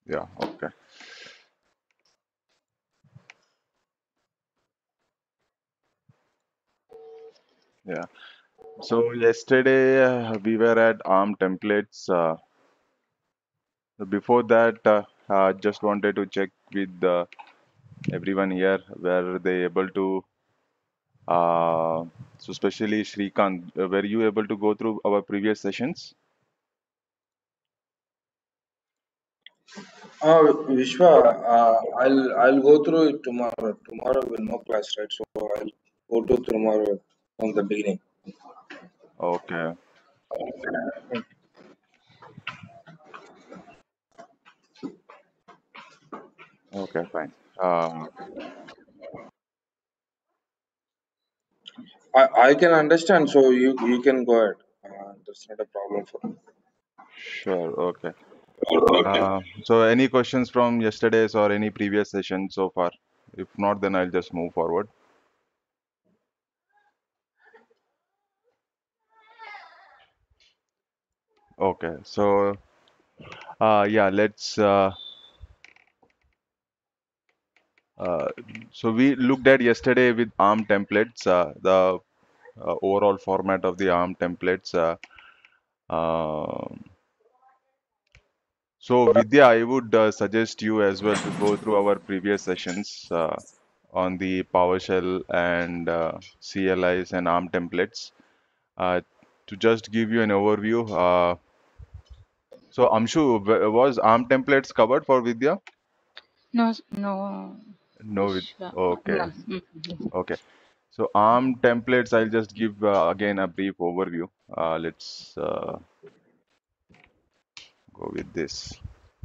Yeah, okay. Yeah. So yesterday we were at ARM templates. Before that, just wanted to check with everyone here, were they able to, uh, so especially Shrikant, were you able to go through our previous sessions? Vishwa, I'll go through it tomorrow. Tomorrow will no class, right? So I'll go to tomorrow from the beginning. Okay, okay, fine. Uh, I can understand, so you can go ahead. That's not a problem for me. sure, okay. So any questions from yesterday's or any previous session so far? If not, then I'll just move forward. Okay, so yeah, let's uh, so we looked at yesterday with ARM templates, the overall format of the ARM templates. So Vidya, I would suggest you as well to go through our previous sessions on the PowerShell and CLIs and ARM templates. To just give you an overview, so Amshu, was ARM templates covered for Vidya? No, no, No, no. okay, okay. So ARM templates, I'll just give again a brief overview. Let's go with this.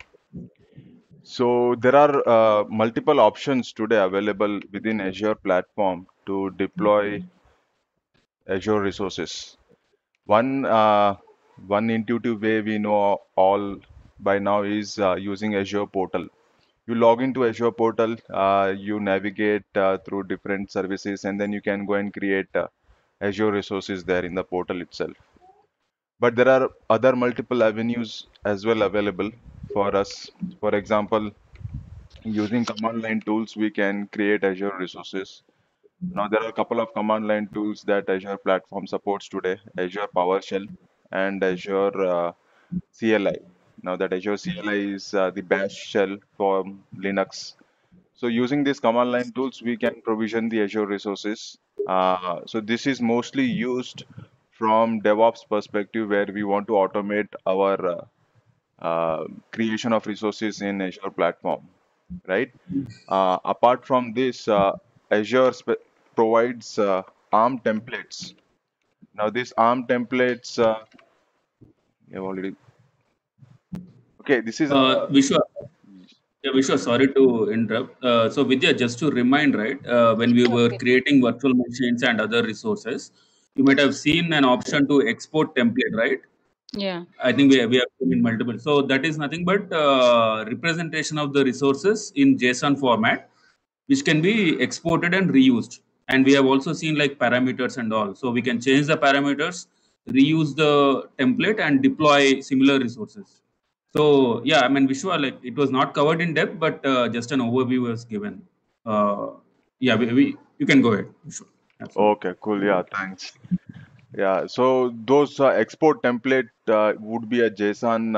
So there are multiple options today available within Azure platform to deploy Azure resources. One one intuitive way we know all by now is using Azure portal. You log into Azure portal, you navigate through different services, and then you can go and create Azure resources there in the portal itself. But there are other multiple avenues as well available for us. For example, using command line tools, we can create Azure resources. Now, there are a couple of command line tools that Azure platform supports today, Azure PowerShell and Azure CLI. Now, that Azure CLI is the bash shell for Linux. So using these command line tools, we can provision the Azure resources. So this is mostly used from DevOps perspective, where we want to automate our creation of resources in Azure platform, right? Apart from this, Azure provides ARM templates. Now, these ARM templates, you have already okay. This is Vishwa, yeah, Vishwa, sorry to interrupt. So, Vidya, just to remind, right, when we were Okay. creating virtual machines and other resources, you might have seen an option to export template, right? Yeah. I think we have seen in multiple. So, that is nothing but representation of the resources in JSON format, which can be exported and reused. And we have also seen like parameters and all. So, we can change the parameters, reuse the template, and deploy similar resources. So yeah, I mean, Vishwa, like it was not covered in depth, but just an overview was given. Uh, yeah, you can go ahead, Vishwa. Absolutely. okay. Cool. Yeah. Thanks. Yeah. So those export template would be a JSON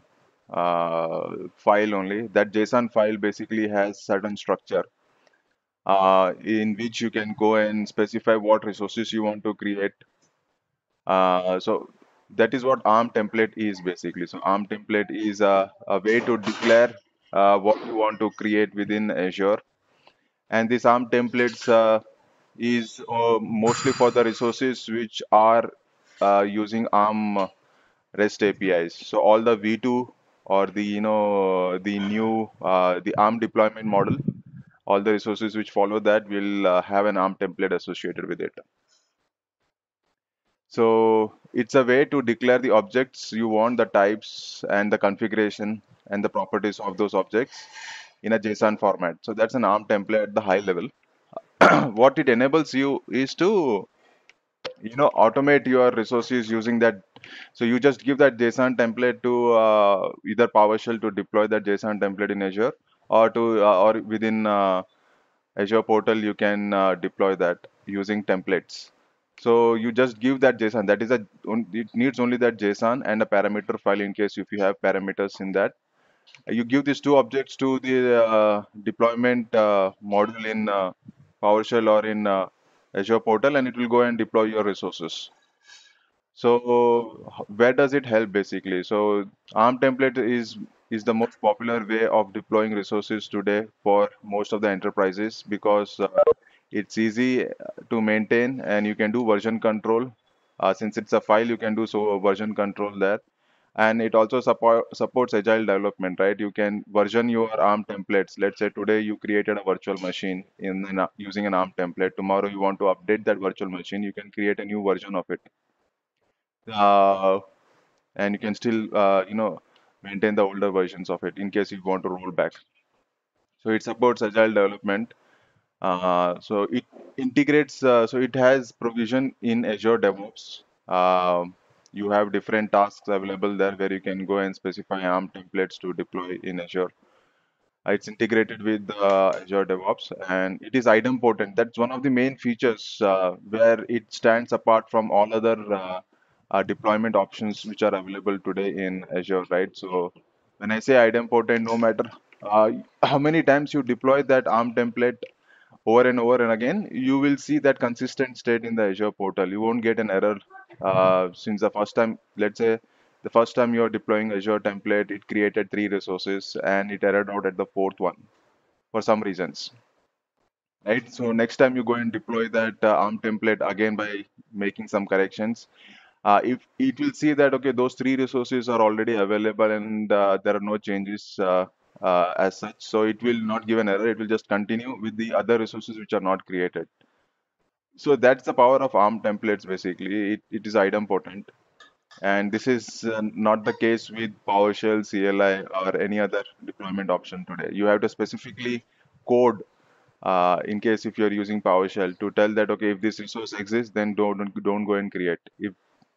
file only. That JSON file basically has certain structure in which you can go and specify what resources you want to create. So that is what ARM template is basically. So ARM template is a way to declare what you want to create within Azure. And this ARM templates is mostly for the resources which are using ARM REST APIs. So all the V2 or the the new the ARM deployment model, all the resources which follow that will have an ARM template associated with it. So it's a way to declare the objects you want, the types and the configuration and the properties of those objects in a JSON format. So that's an ARM template at the high level. What it enables you is to automate your resources using that So you just give that JSON template to either PowerShell to deploy that JSON template in Azure, or to or within Azure portal you can deploy that using templates. So you just give that JSON. That is it needs only that JSON and a parameter file in case if you have parameters in that. You give these two objects to the deployment module in PowerShell or in Azure portal, and it will go and deploy your resources. So where does it help basically? So ARM template is the most popular way of deploying resources today for most of the enterprises because it's easy to maintain and you can do version control. Since it's a file, you can do so version control there. And it also supports agile development, right? You can version your ARM templates. Let's say today you created a virtual machine using an ARM template. Tomorrow you want to update that virtual machine. You can create a new version of it. Uh, and you can still maintain the older versions of it in case you want to roll back. So it supports agile development. So it integrates, so it has provision in Azure DevOps. You have different tasks available there where you can go and specify ARM templates to deploy in Azure. It's integrated with Azure DevOps, and it is idempotent. That's one of the main features where it stands apart from all other deployment options which are available today in Azure, right? So when I say idempotent, no matter uh, how many times you deploy that ARM template over and over and again, you will see that consistent state in the Azure portal. You won't get an error since the first time, let's say, the first time you're deploying Azure template, it created three resources and it errored out at the fourth one for some reasons, right? So next time you go and deploy that ARM template again by making some corrections, if it will see that okay, those three resources are already available and there are no changes as such, so it will not give an error. It will just continue with the other resources which are not created. So that's the power of ARM templates. Basically, it is idempotent, and this is not the case with PowerShell, CLI, or any other deployment option today. You have to specifically code in case if you're using PowerShell to tell that okay, if this resource exists, then don't go and create. If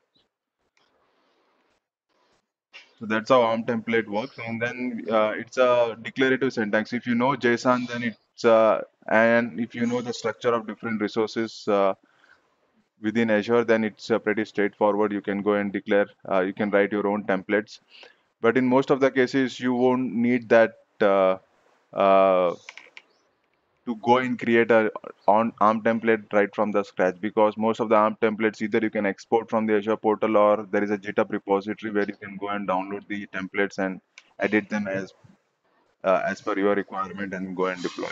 So that's how ARM template works, and then it's a declarative syntax. If you know JSON, then it's and if you know the structure of different resources within Azure, then it's pretty straightforward. You can go and declare. You can write your own templates, but in most of the cases, you won't need that uh, to go and create a on ARM template right from the scratch because most of the ARM templates either you can export from the Azure portal or there is a GitHub repository where you can go and download the templates and edit them as per your requirement and go and deploy.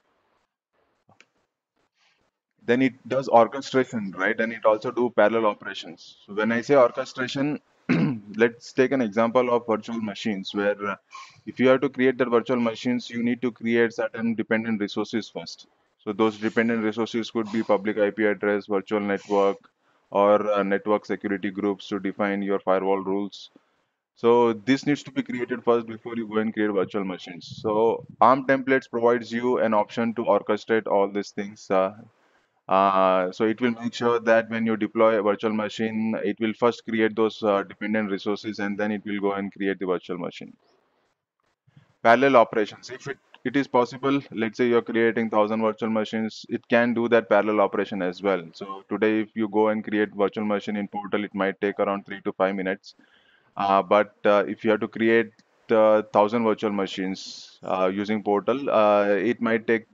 Then it does orchestration, right? And it also do parallel operations. So when I say orchestration, let's take an example of virtual machines where if you have to create the virtual machines, you need to create certain dependent resources first. So those dependent resources could be public IP address, virtual network, or network security groups to define your firewall rules. So this needs to be created first before you go and create virtual machines. So ARM templates provides you an option to orchestrate all these things. So it will make sure that when you deploy a virtual machine, it will first create those dependent resources and then it will go and create the virtual machine. Parallel operations. If it is possible, let's say you're creating 1,000 virtual machines, it can do that parallel operation as well. So today, if you go and create virtual machine in Portal, it might take around 3 to 5 minutes. But if you have to create 1,000 virtual machines using Portal, it might take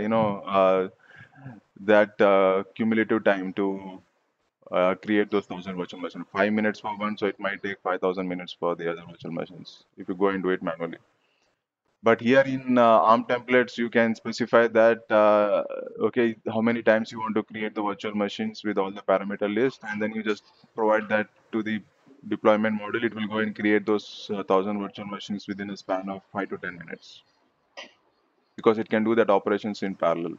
that cumulative time to create those 1,000 virtual machines. 5 minutes for one, so it might take 5,000 minutes for the other virtual machines if you go and do it manually. But here in ARM templates, you can specify that okay, how many times you want to create the virtual machines with all the parameter list, and then you just provide that to the deployment module. It will go and create those 1,000 virtual machines within a span of 5 to 10 minutes because it can do that operations in parallel.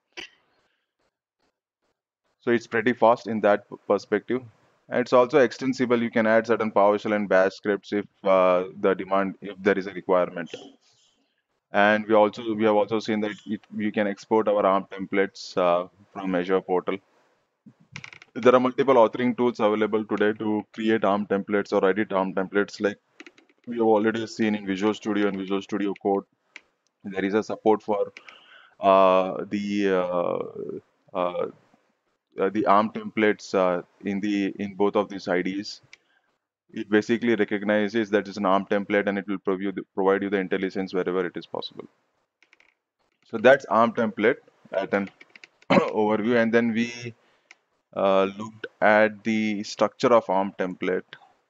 So it's pretty fast in that perspective. And it's also extensible. You can add certain PowerShell and Bash scripts if if there is a requirement. And we have also seen that we can export our ARM templates from Azure portal. There are multiple authoring tools available today to create ARM templates or edit ARM templates, like we have already seen in Visual Studio and Visual Studio Code. There is a support for uh, the uh, uh, the ARM templates in both of these IDEs. It basically recognizes that it's an ARM template and it will provide you the IntelliSense wherever it is possible. So that's ARM template at an overview, and then we looked at the structure of ARM template.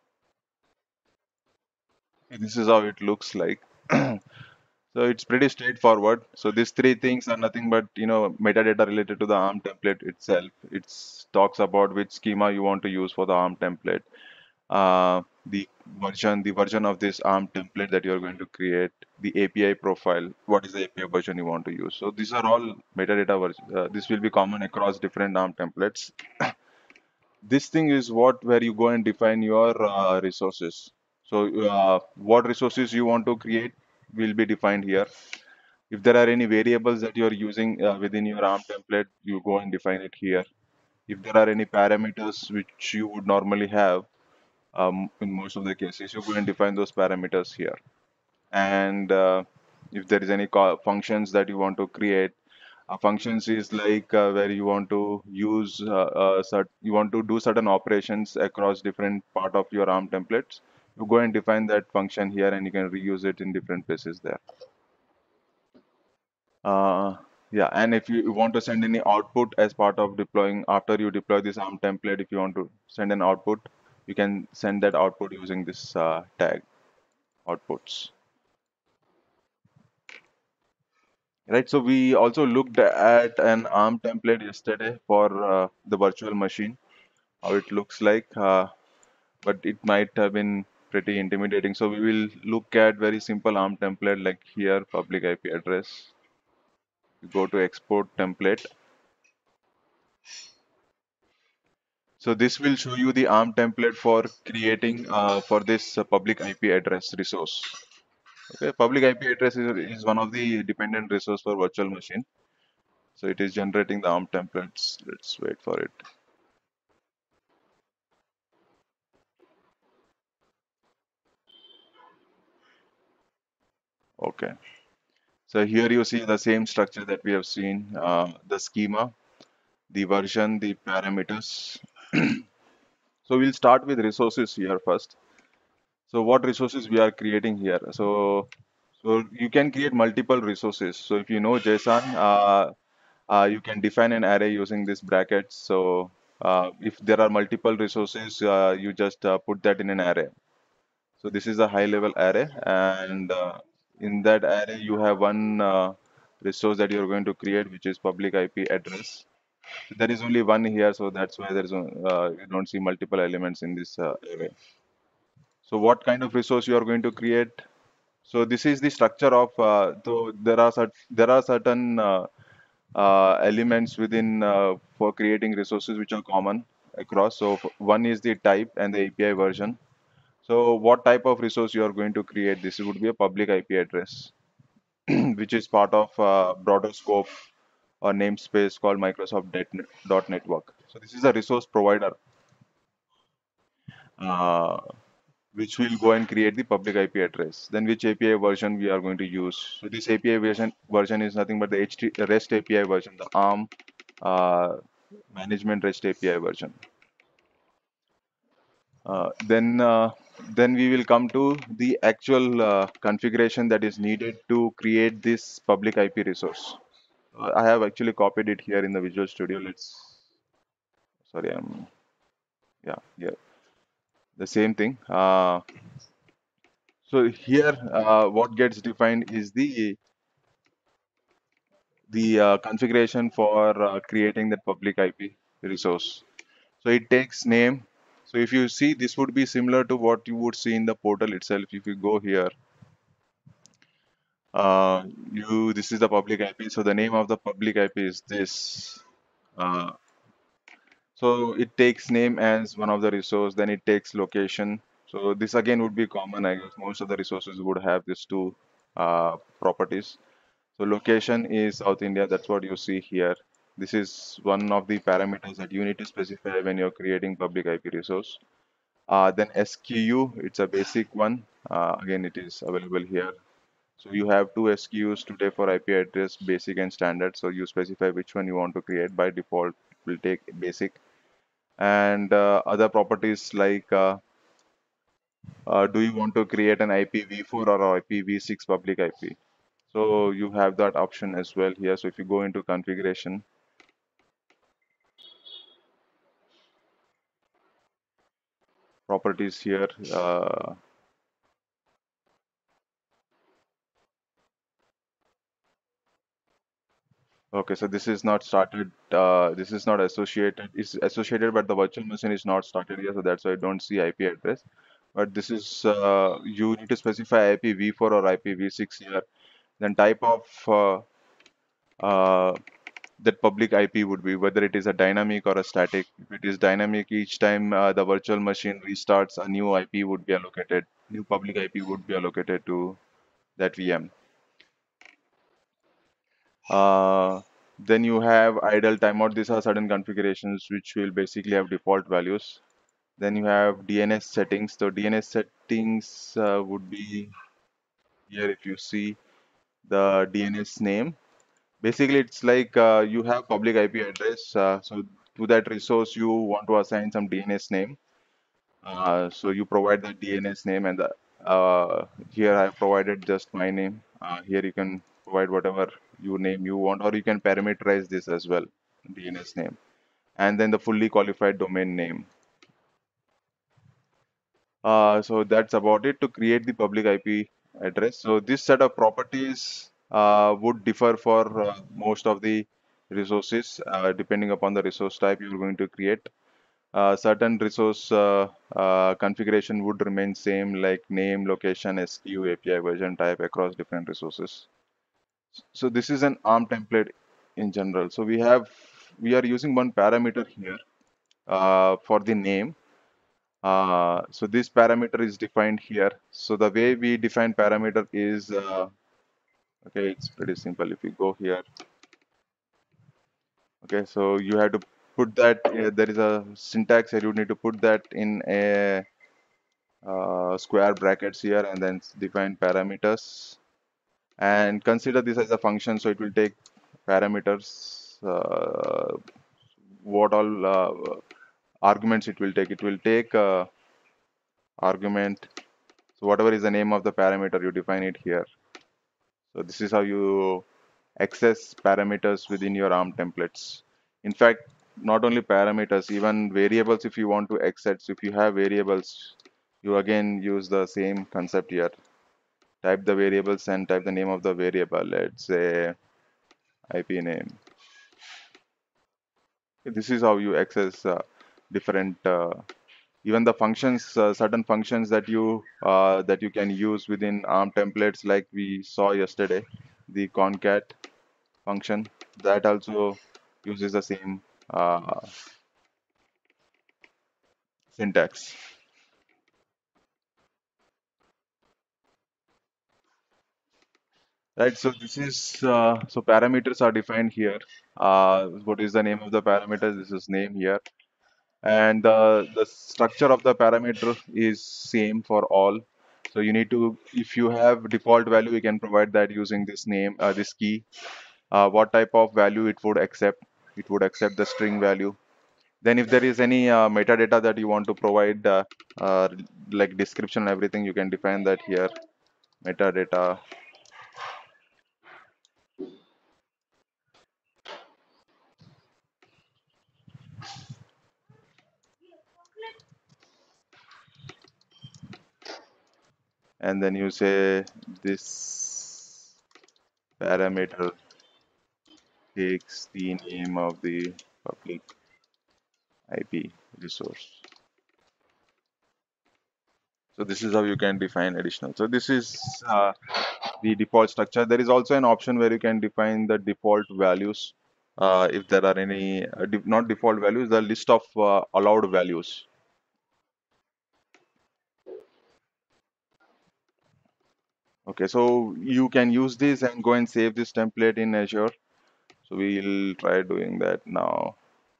This is how it looks like. So it's pretty straightforward. So these three things are nothing but metadata related to the ARM template itself. It talks about which schema you want to use for the ARM template, the version of this ARM template that you're going to create, the API profile, what is the API version you want to use. So these are all metadata this will be common across different ARM templates. This thing is where you go and define your resources. So what resources you want to create will be defined here. If there are any variables that you're using within your ARM template, you go and define it here. If there are any parameters which you would normally have, in most of the cases, you go and define those parameters here. And if there is any functions that you want to create, functions is like where you want to use you want to do certain operations across different part of your ARM templates. You go and define that function here, and you can reuse it in different places there. Yeah, and if you want to send any output as part of deploying, after you deploy this ARM template, if you want to send an output, you can send that output using this tag outputs. Right, so we also looked at an ARM template yesterday for the virtual machine, how it looks like, but it might have been pretty intimidating. So we will look at very simple ARM template like here, public IP address. You go to export template. So this will show you the ARM template for creating for this public IP address resource. Okay, public IP address is one of the dependent resource for virtual machine. So it is generating the ARM templates. Let's wait for it. Okay. So here you see the same structure that we have seen, the schema, the version, the parameters. So we'll start with resources here first. So what resources we are creating here? So you can create multiple resources. So if you know JSON, you can define an array using this brackets. So if there are multiple resources, you just put that in an array. So this is a high level array, and in that array you have one resource that you're going to create, which is public IP address. There is only one here, so that's why you don't see multiple elements in this array. So what kind of resource you are going to create? So this is the structure of. So there are certain elements within for creating resources which are common across. So one is the type and the API version. So what type of resource you are going to create? This would be a public IP address, which is part of broader scope or namespace called Microsoft Network. So this is a resource provider, uh, which will go and create the public IP address. Then which API version we are going to use. So this API version is nothing but the REST API version, the ARM uh, management REST API version. Uh, then uh, then we will come to the actual configuration that is needed to create this public IP resource. I have actually copied it here in the Visual Studio. Sorry, yeah, the same thing. So here, what gets defined is the configuration for creating that public IP resource. So it takes name. So if you see, this would be similar to what you would see in the portal itself. If you go here, this is the public IP. So the name of the public IP is this. Uh, so it takes name as one of the resource. Then it takes location. So this again would be common. I guess most of the resources would have these two properties. So location is South India. That's what you see here. This is one of the parameters that you need to specify when you're creating public IP resource. Then SKU, it's a basic one. Again, it is available here. So you have two SKUs today for IP address, basic and standard. So you specify which one you want to create. By default, will take basic. And other properties like do you want to create an IPv4 or IPv6 public IP? So you have that option as well here. So if you go into configuration, properties here, okay, so this is not started, this is not associated, it's associated, but the virtual machine is not started here, so that's why I don't see IP address. But this is, you need to specify IPv4 or IPv6 here. Then type of uh, that public IP would be, whether it is a dynamic or a static. If it is dynamic, each time the virtual machine restarts, a new IP would be allocated, new public IP would be allocated to that VM. Then you have idle timeout. These are certain configurations which will basically have default values. Then you have DNS settings. So DNS settings would be here if you see the DNS name. Basically, it's like you have public IP address. So to that resource, you want to assign some DNS name. So you provide the DNS name, and here I provided just my name. Here you can provide whatever you name you want, or you can parameterize this as well, DNS name, and then the fully qualified domain name. So that's about it to create the public IP address. So this set of properties would differ for most of the resources, depending upon the resource type you're going to create. Certain resource configuration would remain same, like name, location, SKU, API version type across different resources. So this is an ARM template in general. So we are using one parameter here for the name. So this parameter is defined here. So the way we define parameter is okay. It's pretty simple. If you go here, okay. So you have to put that. There is a syntax here. You need to put that in a square brackets here and then define parameters and consider this as a function, so it will take parameters, what all arguments it will take argument, so whatever is the name of the parameter you define it here. So this is how you access parameters within your ARM templates. In fact, not only parameters, even variables, if you want to access, if you have variables, you again use the same concept here. Type the variables and type the name of the variable. Let's say IP name. This is how you access different, even the functions, certain functions that you can use within ARM templates, like we saw yesterday, the concat function that also uses the same syntax. Right, so this is so parameters are defined here. What is the name of the parameter? This is name here, and the structure of the parameter is same for all. So you need to, if you have default value, you can provide that using this name, this key. What type of value it would accept? It would accept the string value. Then if there is any metadata that you want to provide, uh, like description and everything, you can define that here, metadata. And then you say this parameter takes the name of the public IP resource. So this is how you can define additional. So this is the default structure. There is also an option where you can define the default values. If there are any, not default values, the list of allowed values. Okay, so you can use this and go and save this template in Azure. So we'll try doing that now.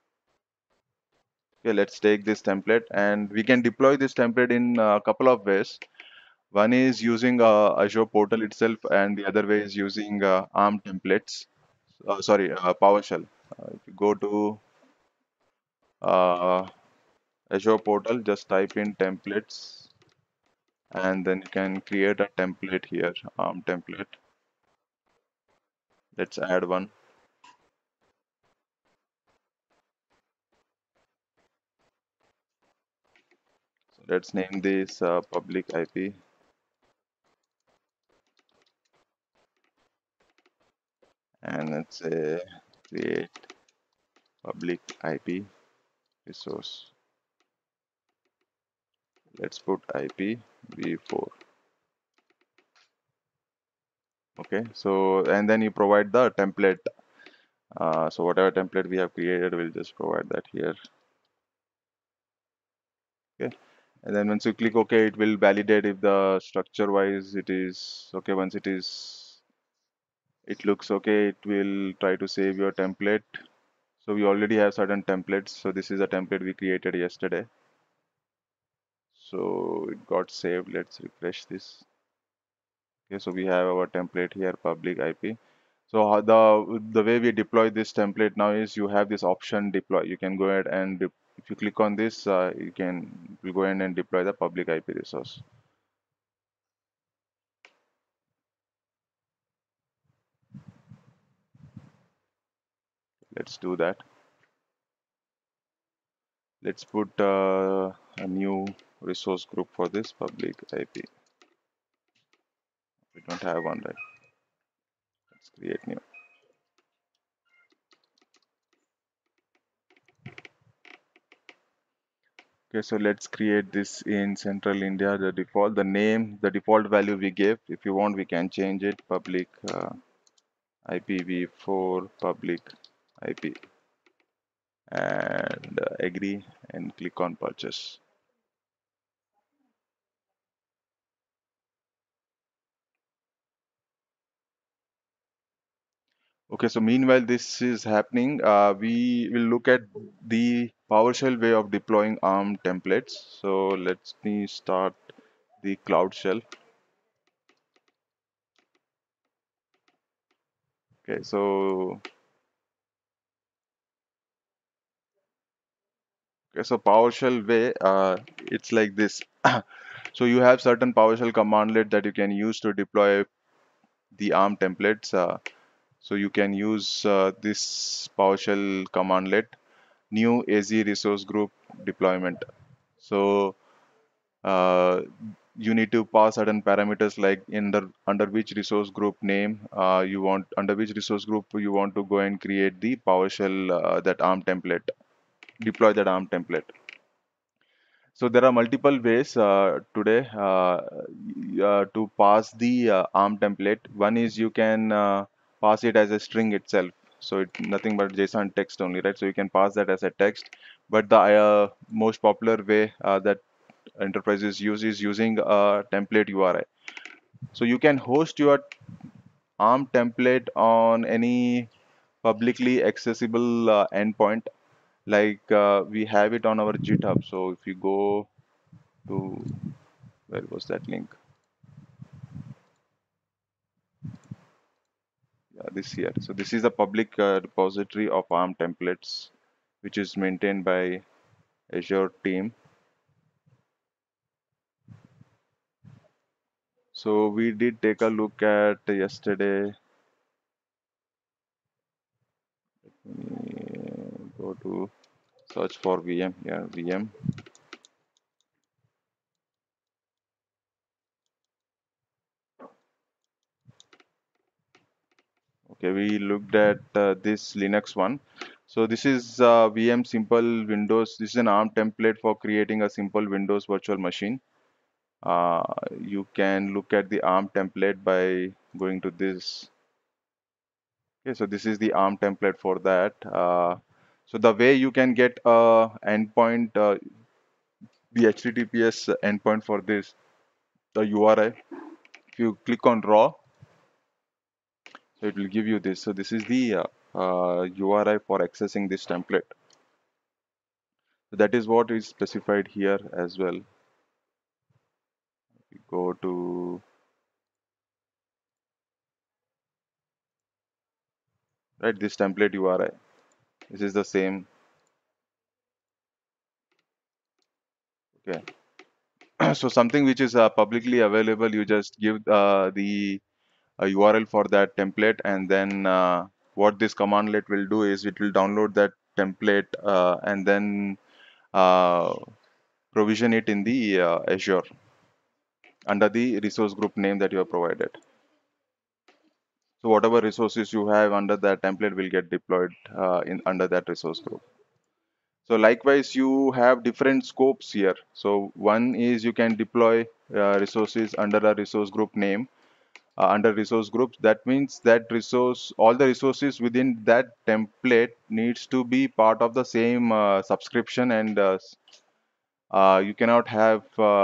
Okay, let's take this template and we can deploy this template in a couple of ways. One is using Azure portal itself, and the other way is using ARM templates. Sorry, PowerShell. If you go to uh, Azure portal, just type in templates, and then you can create a template here, ARM template. Let's add one. So let's name this public IP, and let's say create public IP resource. Let's put IP v4. Okay, so and then you provide the template. So whatever template we have created, we'll just provide that here. Okay, and then once you click OK, it will validate if the structure wise it is okay. Once it looks okay, it will try to save your template. So we already have certain templates. So this is a template we created yesterday. So it got saved. Let's refresh this. Okay, so we have our template here, public IP. So the way we deploy this template now is you have this option deploy. You can go ahead and if you click on this, you go ahead and deploy the public IP resource. Let's do that. Let's put a new resource group for this public IP. We don't have one, right? Let's create new. Okay, so let's create this in Central India. The name, the default value we gave. If you want, we can change it. Public IPv4 public IP, and agree and click on purchase. Okay, so meanwhile this is happening, we will look at the PowerShell way of deploying ARM templates. So let me start the Cloud Shell. Okay, so PowerShell way, it's like this. So you have certain PowerShell commandlet that you can use to deploy the ARM templates. So you can use this PowerShell commandlet, new AZ resource group deployment. So you need to pass certain parameters like under which resource group name under which resource group you want to go and create the PowerShell that ARM template, deploy that ARM template. So there are multiple ways today to pass the ARM template. One is you can pass it as a string itself. So it's nothing but JSON text only, right? So you can pass that as a text. But the most popular way that enterprises use is using a template URI. So you can host your ARM template on any publicly accessible endpoint. Like we have it on our GitHub. So if you go to, where was that link? Yeah, this here. So this is a public repository of ARM templates, which is maintained by Azure team. So we did take a look at yesterday. Go to search for VM. Yeah, VM. Okay, we looked at this Linux one. So this is VM simple Windows. This is an ARM template for creating a simple Windows virtual machine. You can look at the ARM template by going to this. Okay, so this is the ARM template for that. So the way you can get a endpoint, the HTTPS endpoint for this, the URI, if you click on raw, so it will give you this. So this is the URI for accessing this template. That is what is specified here as well. We go to this template URI. This is the same. Okay. So something which is publicly available, you just give the URL for that template, and then what this commandlet will do is it will download that template and then uh, provision it in the Azure under the resource group name that you have provided. So whatever resources you have under that template will get deployed in under that resource group. So likewise, you have different scopes here. So one is you can deploy resources under a resource group name, under resource groups. That means that resource, all the resources within that template needs to be part of the same subscription, and you cannot have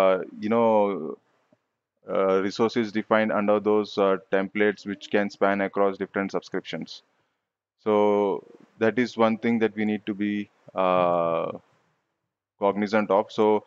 resources defined under those templates which can span across different subscriptions. So that is one thing that we need to be cognizant of. So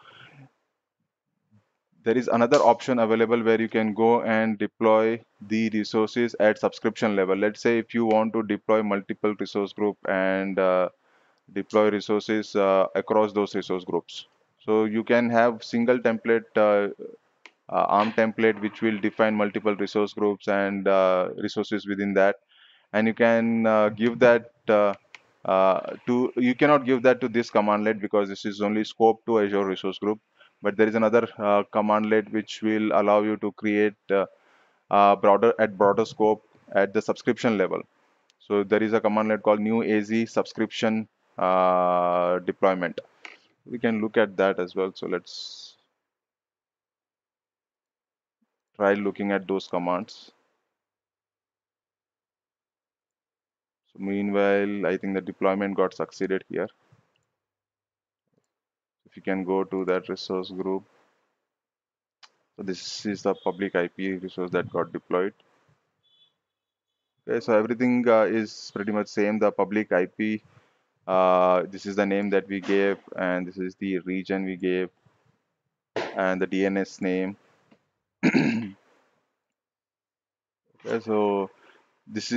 there is another option available where you can go and deploy the resources at subscription level. Let's say if you want to deploy multiple resource group and deploy resources across those resource groups. So you can have single template, ARM template, which will define multiple resource groups and resources within that. And you can give that you cannot give that to this commandlet because this is only scope to Azure resource group. But there is another commandlet which will allow you to create broader scope at the subscription level. So there is a commandlet called new AZ subscription deployment. We can look at that as well. So let's try looking at those commands. So meanwhile, I think the deployment got succeeded here. If you can go to that resource group, so this is the public IP resource that got deployed. Okay, so everything is pretty much same. The public IP, this is the name that we gave, and this is the region we gave, and the DNS name. Okay, so this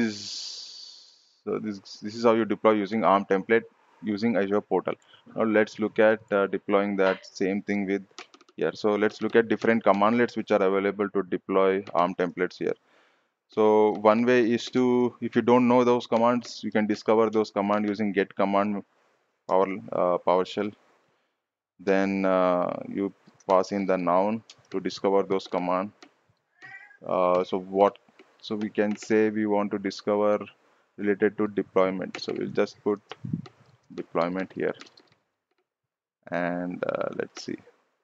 is how you deploy using ARM template using Azure portal. Now let's look at deploying that same thing with here. So let's look at different commandlets which are available to deploy ARM templates here. So one way is to, if you don't know those commands, you can discover those commands using get command PowerShell. Then you pass in the noun to discover those commands. So we can say we want to discover related to deployment. So we'll just put deployment here, and let's see.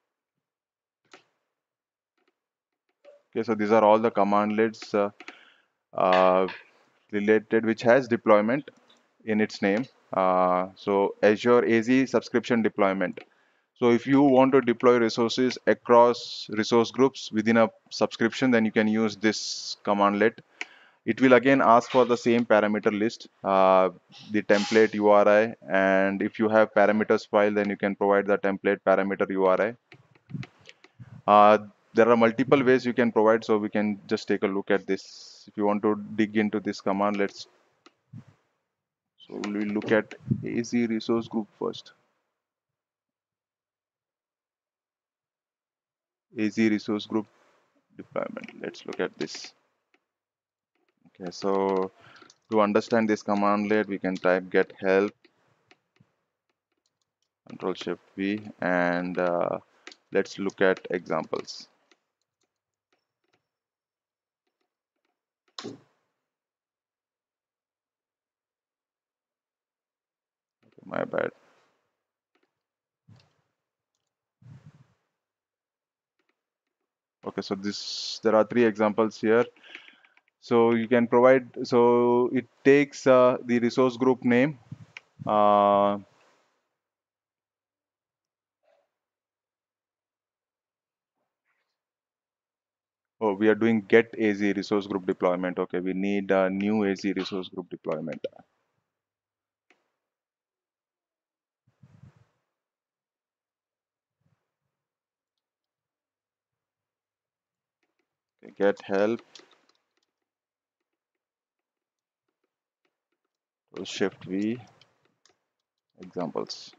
Okay, so these are all the commandlets uh, related which has deployment in its name. So Azure AZ subscription deployment. So if you want to deploy resources across resource groups within a subscription, then you can use this commandlet. It will again ask for the same parameter list, the template URI, and if you have parameters file, then you can provide the template parameter URI. There are multiple ways you can provide, so we can just take a look at this. If you want to dig into this command, we'll look at AZ resource group first. AZ resource group deployment. Let's look at this. Okay, so to understand this commandlet, we can type get help, Control Shift V, and let's look at examples. My bad. Okay, so there are 3 examples here. So you can provide, so it takes the resource group name, oh, we are doing get AZ resource group deployment. Okay, we need a new AZ resource group deployment. Get help, so Shift V, examples.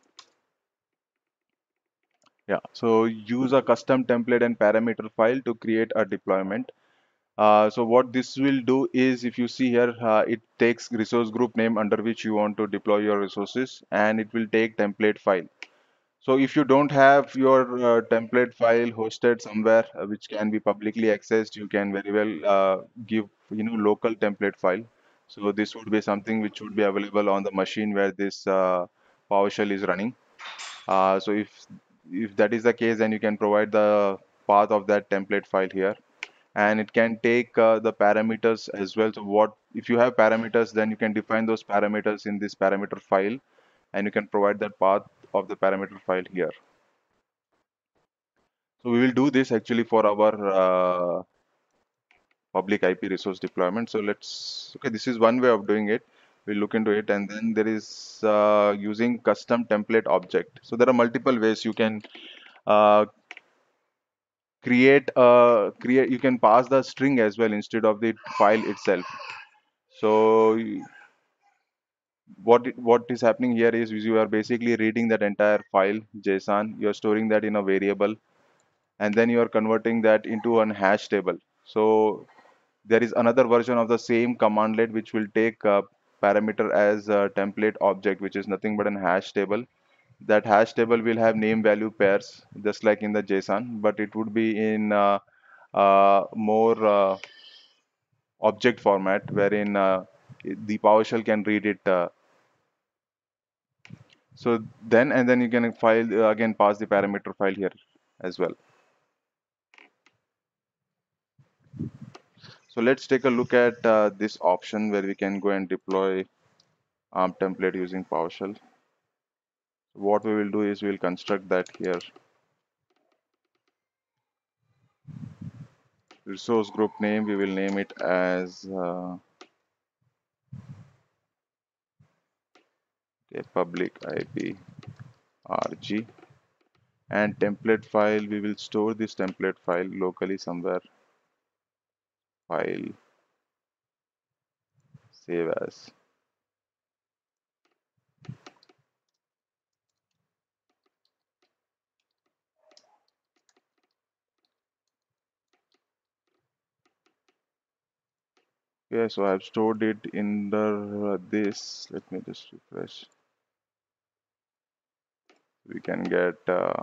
Yeah, so use a custom template and parameter file to create a deployment. So what this will do is, if you see here, it takes resource group name under which you want to deploy your resources, and it will take template file. So if you don't have your template file hosted somewhere which can be publicly accessed, you can very well give local template file. So this would be something which would be available on the machine where this PowerShell is running. So if that is the case, then you can provide the path of that template file here, and it can take the parameters as well. So what if you have parameters, then you can define those parameters in this parameter file, and you can provide that path of the parameter file here. So we will do this actually for our public IP resource deployment. So okay, this is one way of doing it. We'll look into it, and then there is using custom template object. So there are multiple ways you can uh, create. You can pass the string as well instead of the file itself. So what is happening here is you are basically reading that entire file JSON. You're storing that in a variable, and then you are converting that into an hash table. So there is another version of the same commandlet which will take a parameter as a template object, which is nothing but an hash table. That hash table will have name value pairs, just like in the JSON, but it would be in more object format, wherein the PowerShell can read it. So then you can file again pass the parameter file here as well. So let's take a look at this option where we can go and deploy ARM template using PowerShell. What we will do is we'll construct that here. Resource group name, we will name it as public IP RG, and template file, we will store this template file locally somewhere. File, save as. Okay, so I've stored it in the this. Let me just refresh. We can get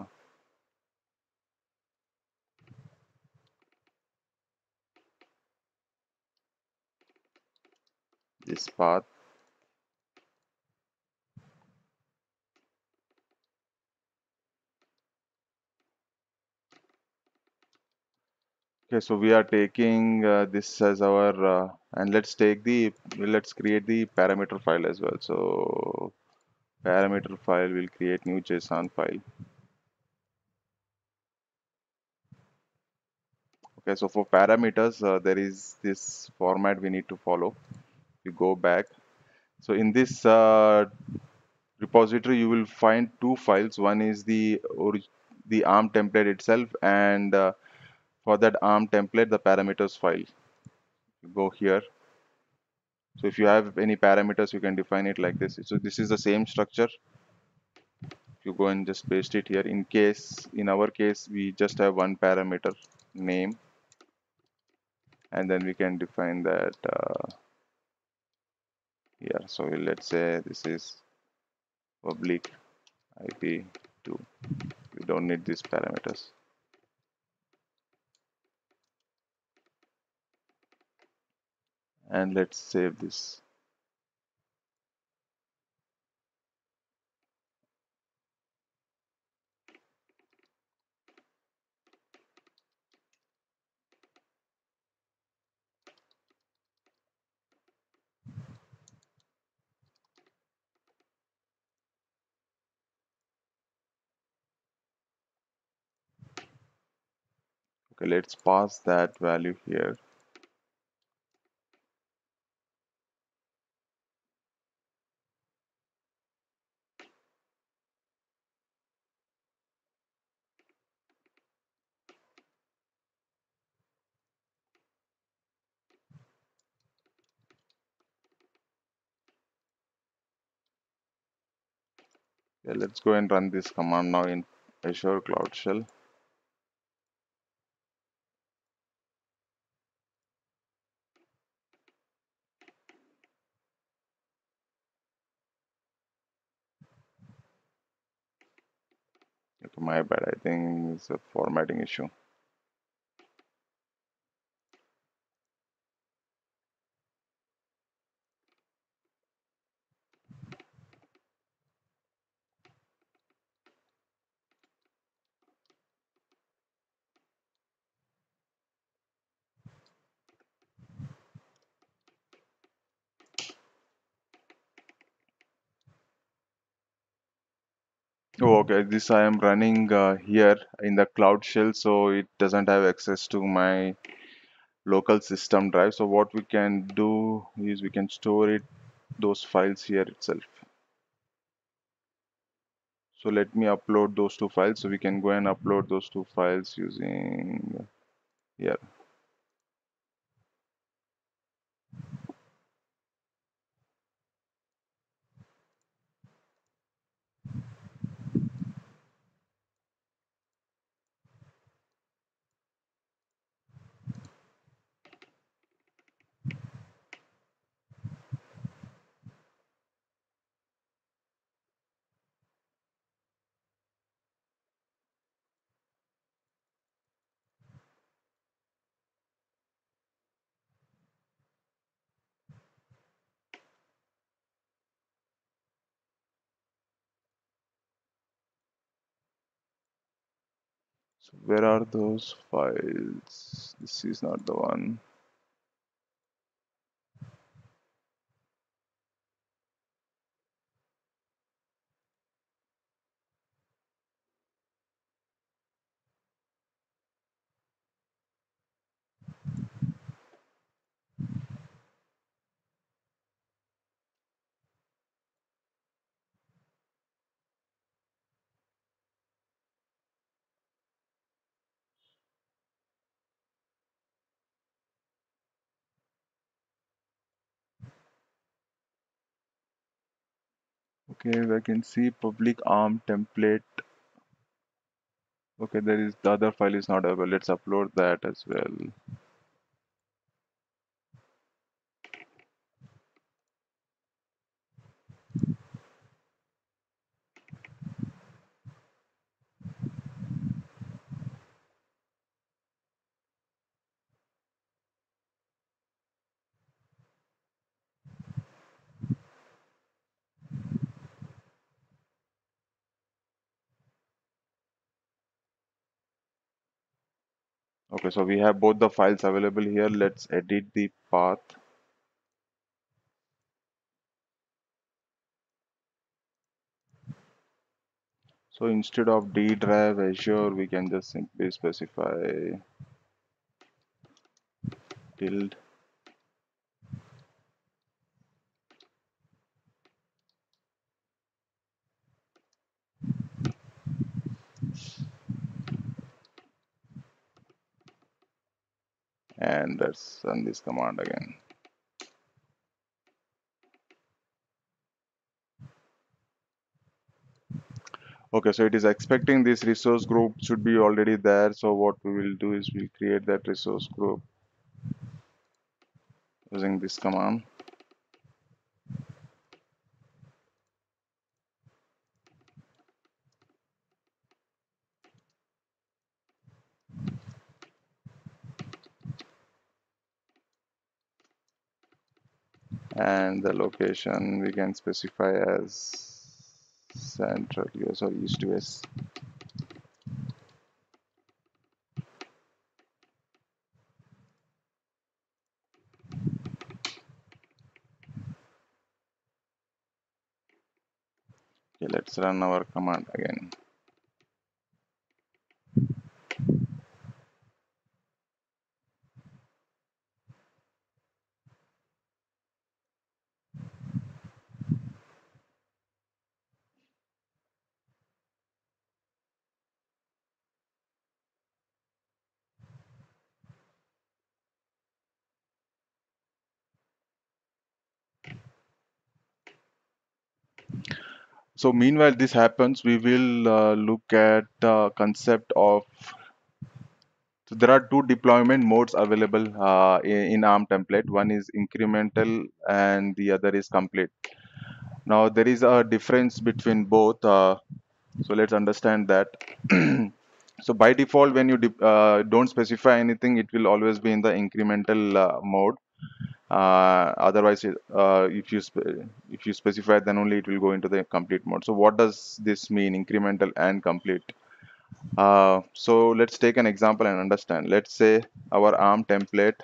this path. Okay, so we are taking this as our and let's create the parameter file as well. So parameter file will create new JSON file. Okay, so for parameters, there is this format we need to follow. We go back. So in this repository, you will find two files. One is the ARM template itself, and for that ARM template, the parameters file. You go here. So if you have any parameters, you can define it like this. So this is the same structure. You go and just paste it here. In our case, we just have one parameter, name, and then we can define that here. So let's say this is public IP2. We don't need these parameters. And let's save this. Okay, let's pass that value here. Yeah, let's go and run this command now in Azure Cloud Shell. Okay, my bad. I think it's a formatting issue. Oh, okay. This I am running here in the Cloud Shell, so it doesn't have access to my local system drive. So what we can do is we can store it those files here itself. So let me upload those two files. So we can go and upload those two files using here. So where are those files? This is not the one. Okay, I can see public arm template. Okay, there is the other file is not available. Let's upload that as well. Okay, so we have both the files available here. Let's edit the path. So instead of D drive Azure, we can just simply specify tilde. And let's run this command again. Okay, so it is expecting this resource group should be already there. So what we will do is we'll create that resource group using this command. And the location we can specify as Central US or East US. Okay, let's run our command again. So meanwhile this happens, we will look at the concept of, so there are two deployment modes available in ARM template. One is incremental and the other is complete. Now there is a difference between both. So let's understand that. So by default, when you don't specify anything, it will always be in the incremental mode. Otherwise, if you specify, then only it will go into the complete mode. So what does this mean, incremental and complete? So let's take an example and understand. Let's say our ARM template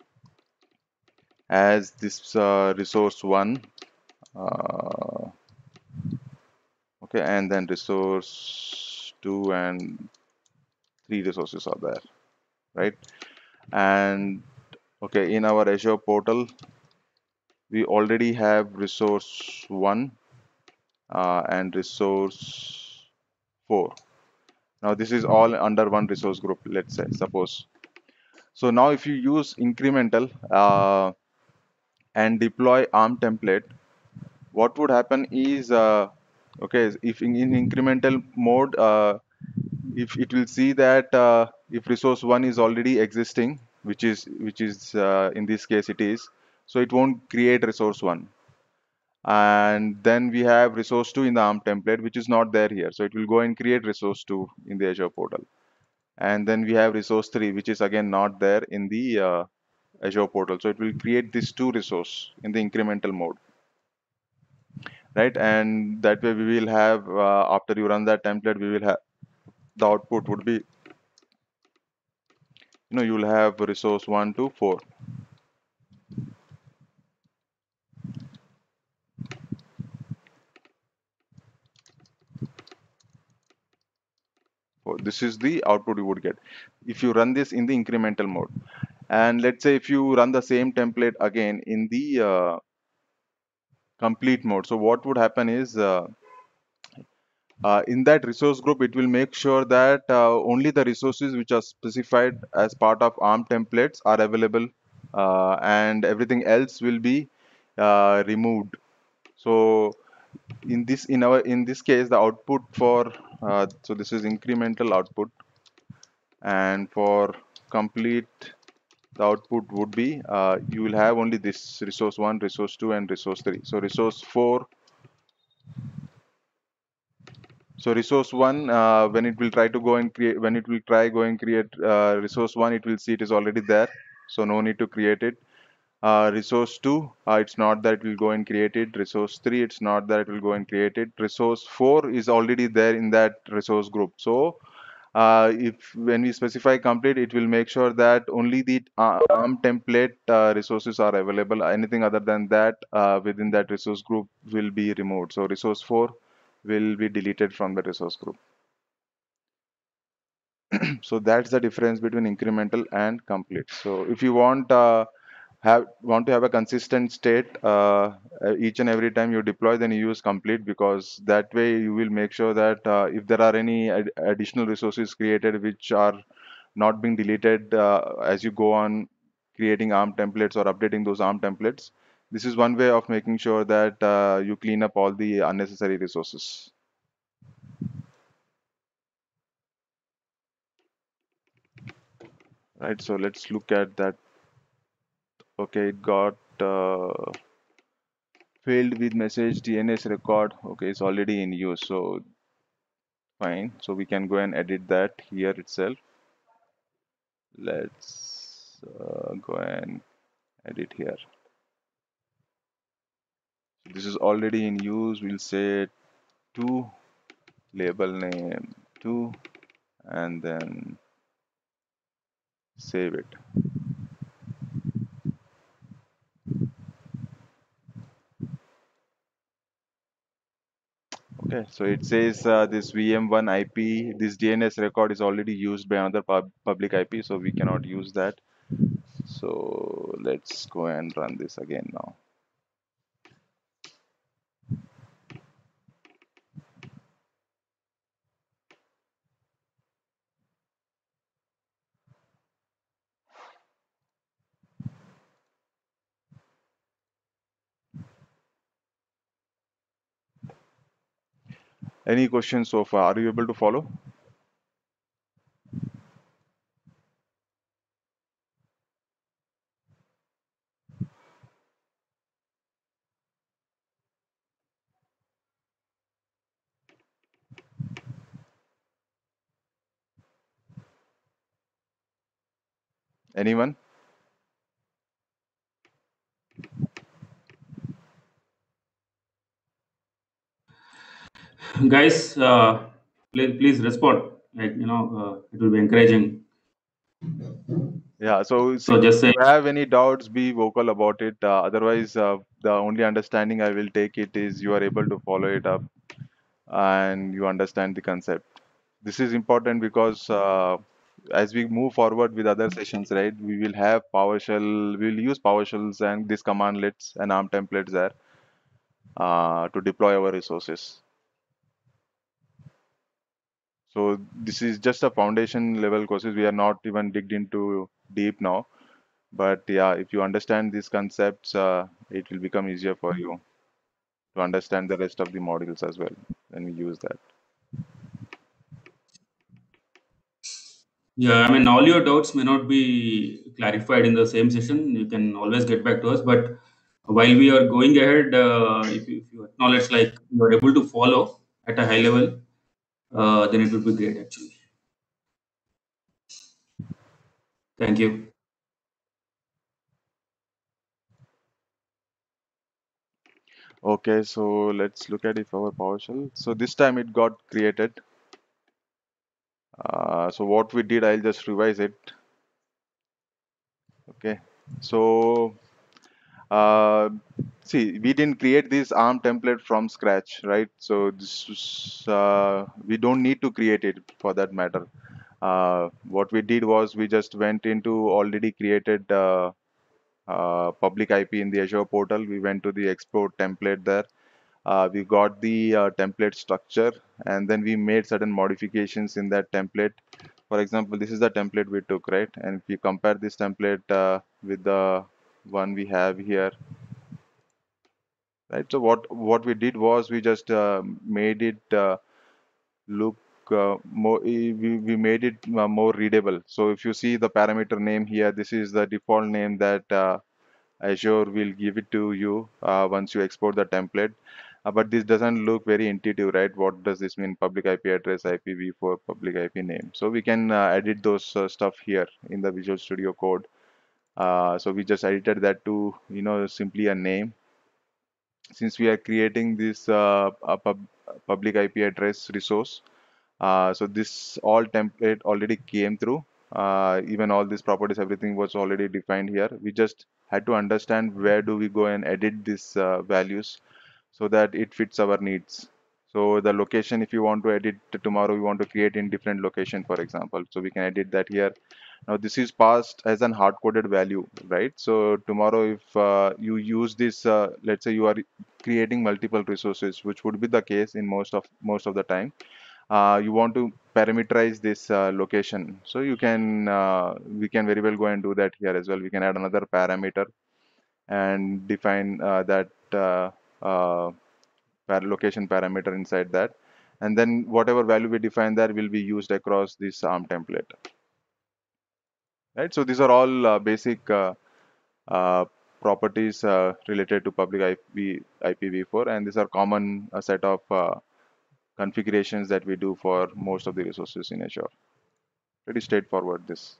has this resource one, uh, okay, and then resource two and three resources are there, right? And okay, in our Azure portal, we already have resource one and resource four. Now this is all under one resource group, let's say, suppose. So now if you use incremental and deploy ARM template, what would happen is, okay, if in incremental mode, if it will see that if resource one is already existing, which is in this case it is, so it won't create resource one. And then we have resource 2 in the ARM template, which is not there here. So it will go and create resource 2 in the Azure portal. And then we have resource 3, which is again not there in the Azure portal. So it will create these two resource in the incremental mode, right? And that way we will have, after you run that template, we will have, the output would be, you will have resource 1 to 4. So this is the output you would get if you run this in the incremental mode. And let's say if you run the same template again in the complete mode. So what would happen is, in that resource group, it will make sure that only the resources which are specified as part of ARM templates are available, and everything else will be removed. So in this case, the output for, so this is incremental output, and for complete, the output would be, you will have only this resource 1, resource 2, and resource 3. So resource 4, so resource 1, when it will try to go and create, when it will try go and create resource 1, it will see it is already there, so no need to create it. Resource 2, it's not that it will go and create it. Resource 3, it's not that it will go and create it. Resource 4 is already there in that resource group. So if when we specify complete, it will make sure that only the ARM template resources are available. Anything other than that within that resource group will be removed. So resource 4 will be deleted from the resource group. So that's the difference between incremental and complete. So if you want to have a consistent state each and every time you deploy, then you use complete, because that way you will make sure that if there are any additional resources created which are not being deleted as you go on creating ARM templates or updating those ARM templates, this is one way of making sure that you clean up all the unnecessary resources. Right, so let's look at that. Okay, it got failed with message DNS record. Okay, it's already in use, so fine. So we can go and edit that here itself. Let's go and edit here. This is already in use. We'll say to label name 2 and then save it. Okay, so it says this VM1 IP, this DNS record is already used by another public IP, so we cannot use that. So let's go and run this again now. Any questions so far? Are you able to follow? Anyone? Guys, please respond. Like, it will be encouraging. Yeah, so see, So if just say, you have any doubts, be vocal about it. Otherwise, the only understanding I will take it is you are able to follow it up and you understand the concept. This is important because as we move forward with other sessions, right, we will have PowerShell, we will use PowerShells and these commandlets and ARM templates there to deploy our resources. So this is just a foundation level courses. We are not even digged into deep now. But yeah, if you understand these concepts, it will become easier for you to understand the rest of the modules as well when we use that. yeah, I mean, all your doubts may not be clarified in the same session. You can always get back to us. But while we are going ahead, if you acknowledge like you are able to follow at a high level, then it would be great actually. Thank you. Okay, so let's look at if our PowerShell. So this time it got created. So what we did, I'll just revise it. Okay, so uh, see, we didn't create this ARM template from scratch, right? So this is, we don't need to create it for that matter. What we did was we just went into already created public IP in the Azure portal. We went to the export template there. We got the template structure and then we made certain modifications in that template. For example, this is the template we took, right? And if you compare this template with the one we have here, right? So what we did was we just made it look we made it more readable. So if you see the parameter name here, this is the default name that Azure will give it to you once you export the template. But this doesn't look very intuitive, right? What does this mean? Public IP address, IPv4, public IP name. So we can edit those stuff here in the Visual Studio Code. So we just edited that to, simply a name. Since we are creating this public IP address resource, so this all template already came through. Even all these properties, everything was already defined here. We just had to understand where do we go and edit these values so that it fits our needs. So the location, if you want to edit tomorrow, we want to create in different location, for example. So we can edit that here. Now this is passed as an hard-coded value, right? So tomorrow, if you use this, let's say you are creating multiple resources, which would be the case in most of the time. You want to parameterize this location, so you can we can very well go and do that here as well. We can add another parameter and define that uh, location parameter inside that, and then whatever value we define there will be used across this ARM template, right? So these are all basic uh, properties related to public IPv4, and these are common set of configurations that we do for most of the resources in Azure. Pretty straightforward this,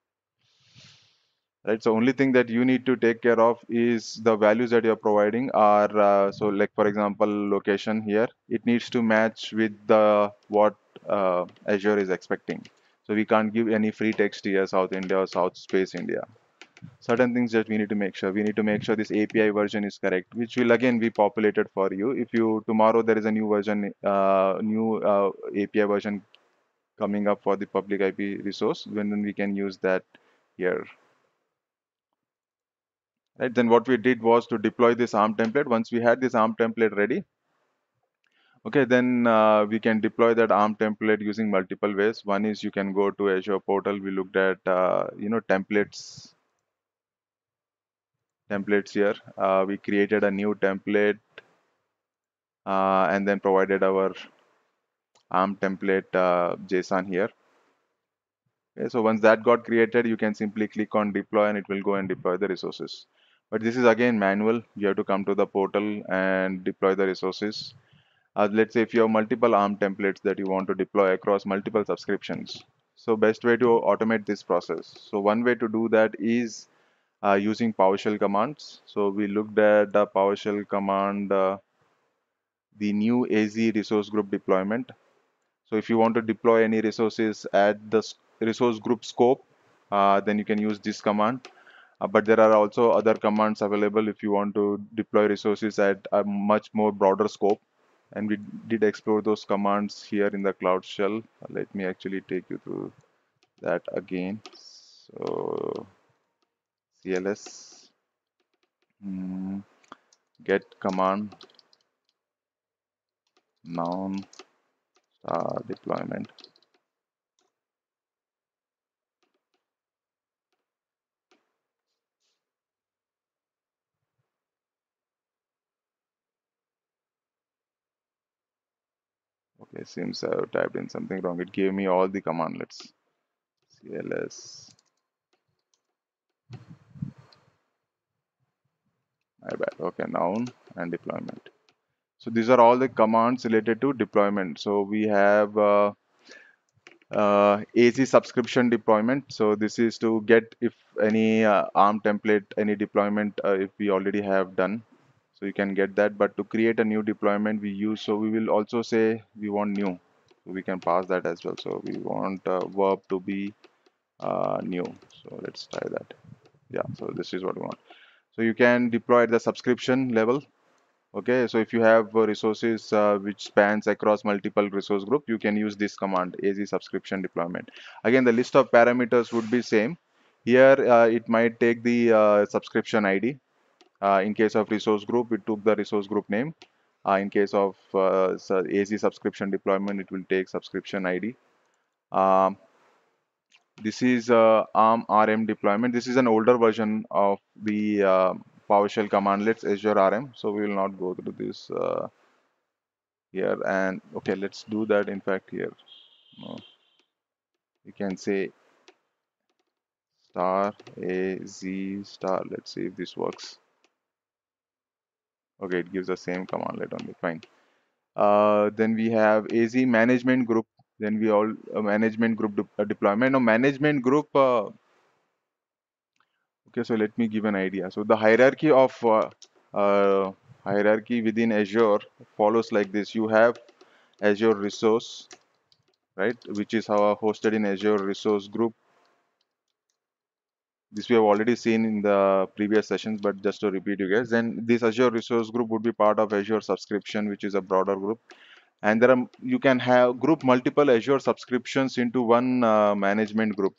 right? So only thing that you need to take care of is the values that you're providing are so like for example location here, it needs to match with the what Azure is expecting. So we can't give any free text here South India or South Space India. Certain things that we need to make sure, we need to make sure this API version is correct, which will again be populated for you. If you tomorrow there is a new version, new API version coming up for the public IP resource, then we can use that here. Right, then what we did was to deploy this ARM template. Once we had this ARM template ready, okay, then we can deploy that ARM template using multiple ways. One is you can go to Azure portal. We looked at templates here. We created a new template and then provided our ARM template JSON here. Okay, so once that got created, you can simply click on deploy and it will go and deploy the resources. But this is again manual. You have to come to the portal and deploy the resources. Let's say if you have multiple ARM templates that you want to deploy across multiple subscriptions. So best way to automate this process. So one way to do that is using PowerShell commands. So we looked at the PowerShell command, the new AZ resource group deployment. So if you want to deploy any resources at the resource group scope, then you can use this command. But there are also other commands available if you want to deploy resources at a much more broader scope. And we did explore those commands here in the Cloud Shell. Let me actually take you through that again. So CLS get command noun deployment. Okay, seems I have typed in something wrong. It gave me all the commandlets. CLS. My bad. Okay, noun and deployment. So these are all the commands related to deployment. So we have AZ subscription deployment. So this is to get if any ARM template, any deployment, if we already have done. So you can get that. But to create a new deployment, we use, so we will also say we want new. So we can pass that as well. So we want verb to be new. So let's try that. Yeah, so this is what we want. So you can deploy at the subscription level. Okay, so if you have resources which spans across multiple resource group, you can use this command AZ subscription deployment. Again, the list of parameters would be same. Here, it might take the subscription ID. In case of resource group, it took the resource group name. In case of AZ subscription deployment, it will take subscription ID. Um, this is ARM RM deployment. This is an older version of the PowerShell commandlets Azure RM. So we will not go through this here. And okay, let's do that. In fact, here we can say star AZ star. Let's see if this works. Okay, it gives the same commandlet only. Fine. Then we have AZ management group. Then we all management group deployment. Now management group. Okay, so let me give an idea. So the uh, hierarchy within Azure follows like this. You have Azure resource, right, which is hosted in Azure resource group. This we have already seen in the previous sessions, but just to repeat you guys, then this Azure resource group would be part of Azure subscription, which is a broader group. And there are, you can have group multiple Azure subscriptions into one management group.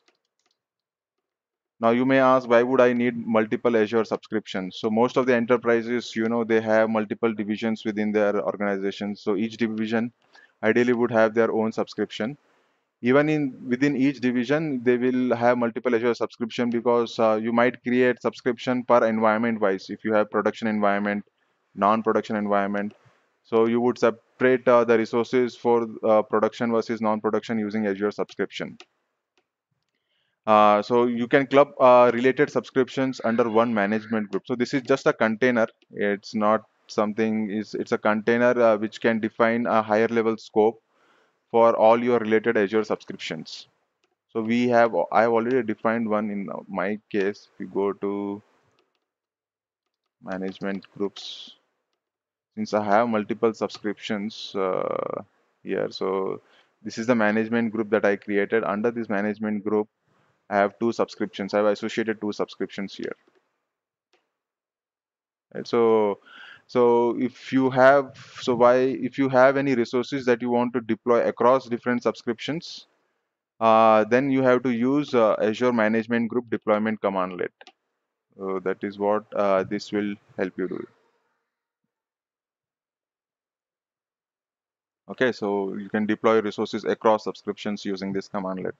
Now you may ask, why would I need multiple Azure subscriptions? So most of the enterprises, they have multiple divisions within their organization. So each division ideally would have their own subscription. Even within each division, they will have multiple Azure subscription because you might create subscription per environment wise. If you have production environment, non-production environment, so you would separate the resources for production versus non-production using Azure subscription. So you can club related subscriptions under one management group. So this is just a container. It's not something, it's a container which can define a higher level scope for all your related Azure subscriptions. So I've already defined one in my case. If you go to management groups, since I have multiple subscriptions here, so this is the management group that I created. Under this management group, I have two subscriptions. I've associated two subscriptions here. Right? So if you have, if you have any resources that you want to deploy across different subscriptions, then you have to use Azure Management Group Deployment Commandlet. So that is what this will help you do. Okay, so you can deploy resources across subscriptions using this commandlet.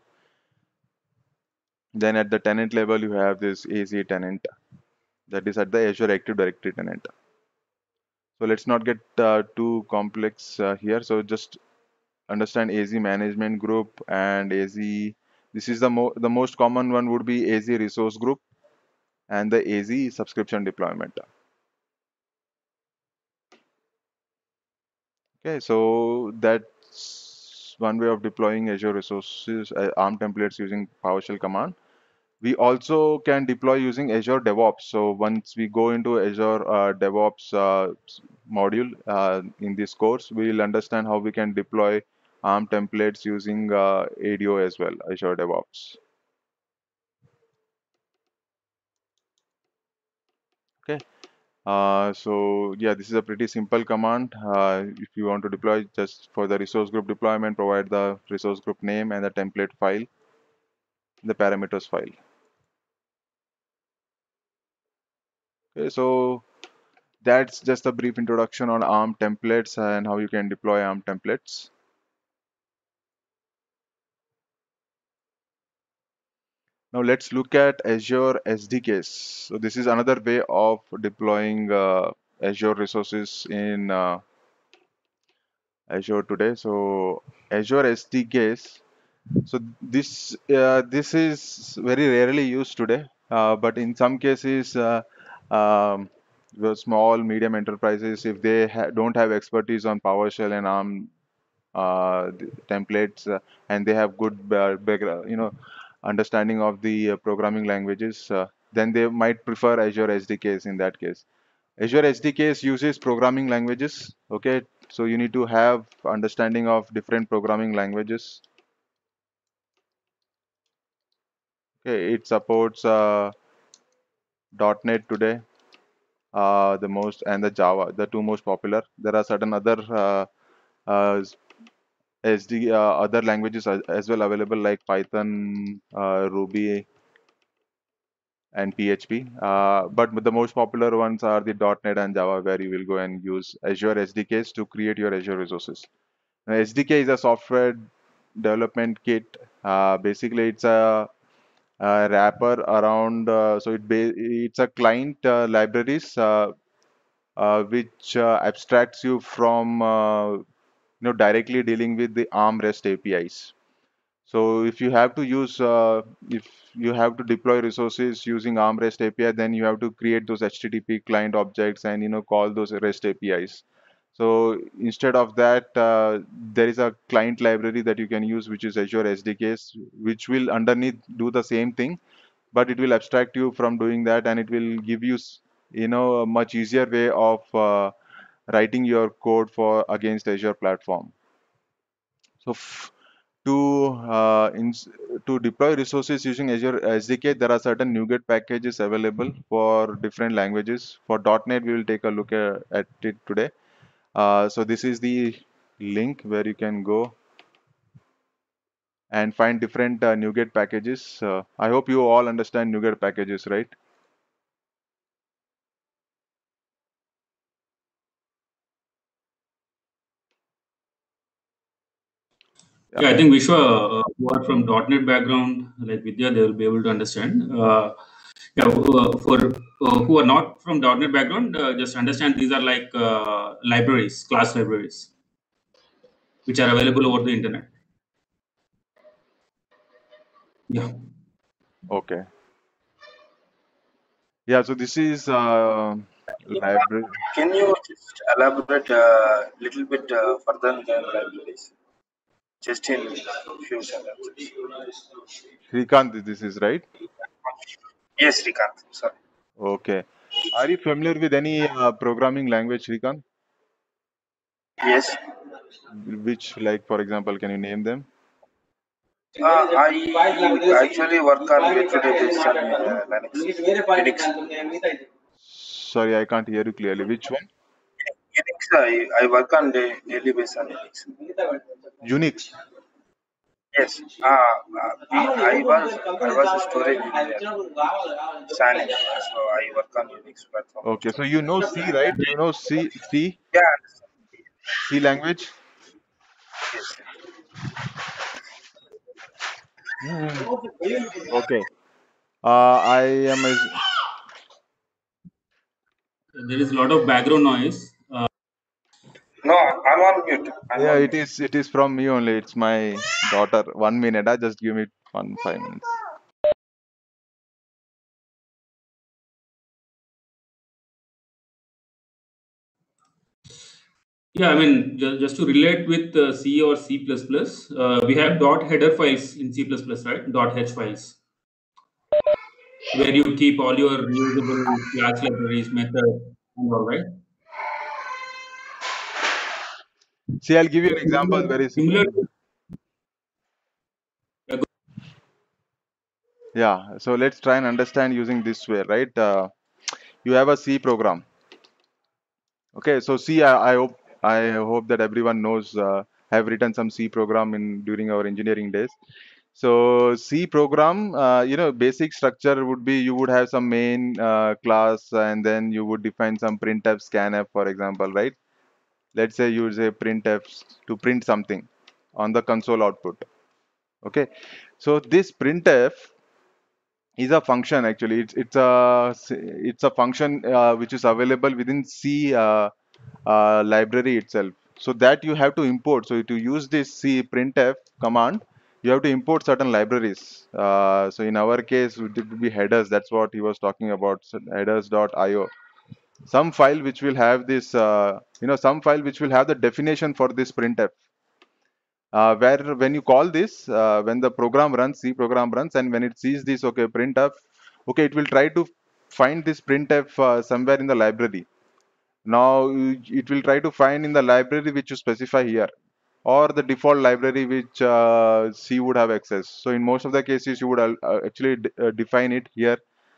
Then at the tenant level, you have this AZ tenant, that is at the Azure Active Directory tenant. So let's not get too complex here. So just understand AZ management group and AZ. This is the most common one would be AZ resource group and the AZ subscription deployment. Okay, so that's one way of deploying Azure resources, ARM templates using PowerShell command. We also can deploy using Azure DevOps. So once we go into Azure DevOps module in this course, we will understand how we can deploy ARM templates using ADO as well, Azure DevOps. Okay. So yeah, this is a pretty simple command. If you want to deploy, just for the resource group deployment, provide the resource group name and the template file, the parameters file. Okay, so that's just a brief introduction on ARM templates and how you can deploy ARM templates. Now let's look at Azure SDKs. So this is another way of deploying Azure resources in Azure today. So Azure SDKs. So this is very rarely used today, but in some cases, the small medium enterprises, if they don't have expertise on PowerShell and ARM templates, and they have good background, understanding of the programming languages, then they might prefer Azure SDKs in that case. Azure SDKs uses programming languages. Okay, so you need to have understanding of different programming languages. Okay, it supports .NET today, the most, and the Java, the two most popular. There are certain other uh, other languages as well available, like Python, Ruby, and PHP. But the most popular ones are the .NET and Java, where you will go and use Azure SDKs to create your Azure resources. Now, SDK is a software development kit. Basically, it's a wrapper around. It's a client libraries which abstracts you from directly dealing with the ARM REST APIs. So if you have to deploy resources using ARM REST API, then you have to create those HTTP client objects and call those REST APIs. So instead of that, there is a client library that you can use, which is Azure SDKs, which will underneath do the same thing, but it will abstract you from doing that, and it will give you a much easier way of writing your code for against Azure platform. So to to deploy resources using Azure SDK, there are certain NuGet packages available for different languages. For .NET, we will take a look at it today. So this is the link where you can go and find different NuGet packages. I hope you all understand NuGet packages, right? Yeah, I think Vishwa, who are from .NET background, like Vidya, they will be able to understand. For who are not from .NET background, just understand these are like libraries, class libraries, which are available over the internet. Yeah. Okay. Yeah, so this is Yeah, library. can you just elaborate a little bit further than libraries? Just in few sentences. Srikanth, this is right. Yes, Srikanth. Sorry. Okay. Are you familiar with any programming language, Srikanth? Yes. Which, like, for example, can you name them? I actually work on day-to-day basis on Linux. Sorry, I can't hear you clearly. Which one? Unix, I work on daily basis on Unix. Unix. Yes. I was a storage engineer, SAN engineer, so I work on Unix platform Okay, most so of you the know time. C, right? You know Yeah. C language? Yes. Hmm. Okay. I am a, There is a lot of background noise. No, I'm on mute. I'm Yeah, on it mute. is. It is from me only. It's my daughter. 1 minute. Just give me 5 minutes. Yeah, I mean, just to relate with C or C++, we have dot header files in C++, right? Dot h files, where you keep all your reusable class libraries, methods, and all, right? See, I'll give you So an example very simple. similar, uh, Yeah. So let's try and understand using this way, right? You have a C program. Okay. So C, I hope that everyone knows. Have written some C program in during our engineering days. So C program, basic structure would be you would have some main class, and then you would define some printf, scanf, for example, right? Let's say you say printf to print something on the console output. Okay. So this printf is a function actually. It's a function which is available within C library itself. So that you have to import. So to use this C printf command, you have to import certain libraries. So in our case, it would be headers. That's what he was talking about. So headers.io. Some file which will have this, some file which will have the definition for this printf. Where when you call this, when the program runs, C program runs, and when it sees this, okay, printf, okay, it will try to find this printf somewhere in the library. Now it will try to find in the library which you specify here, or the default library which C would have access. So in most of the cases, you would actually define it here.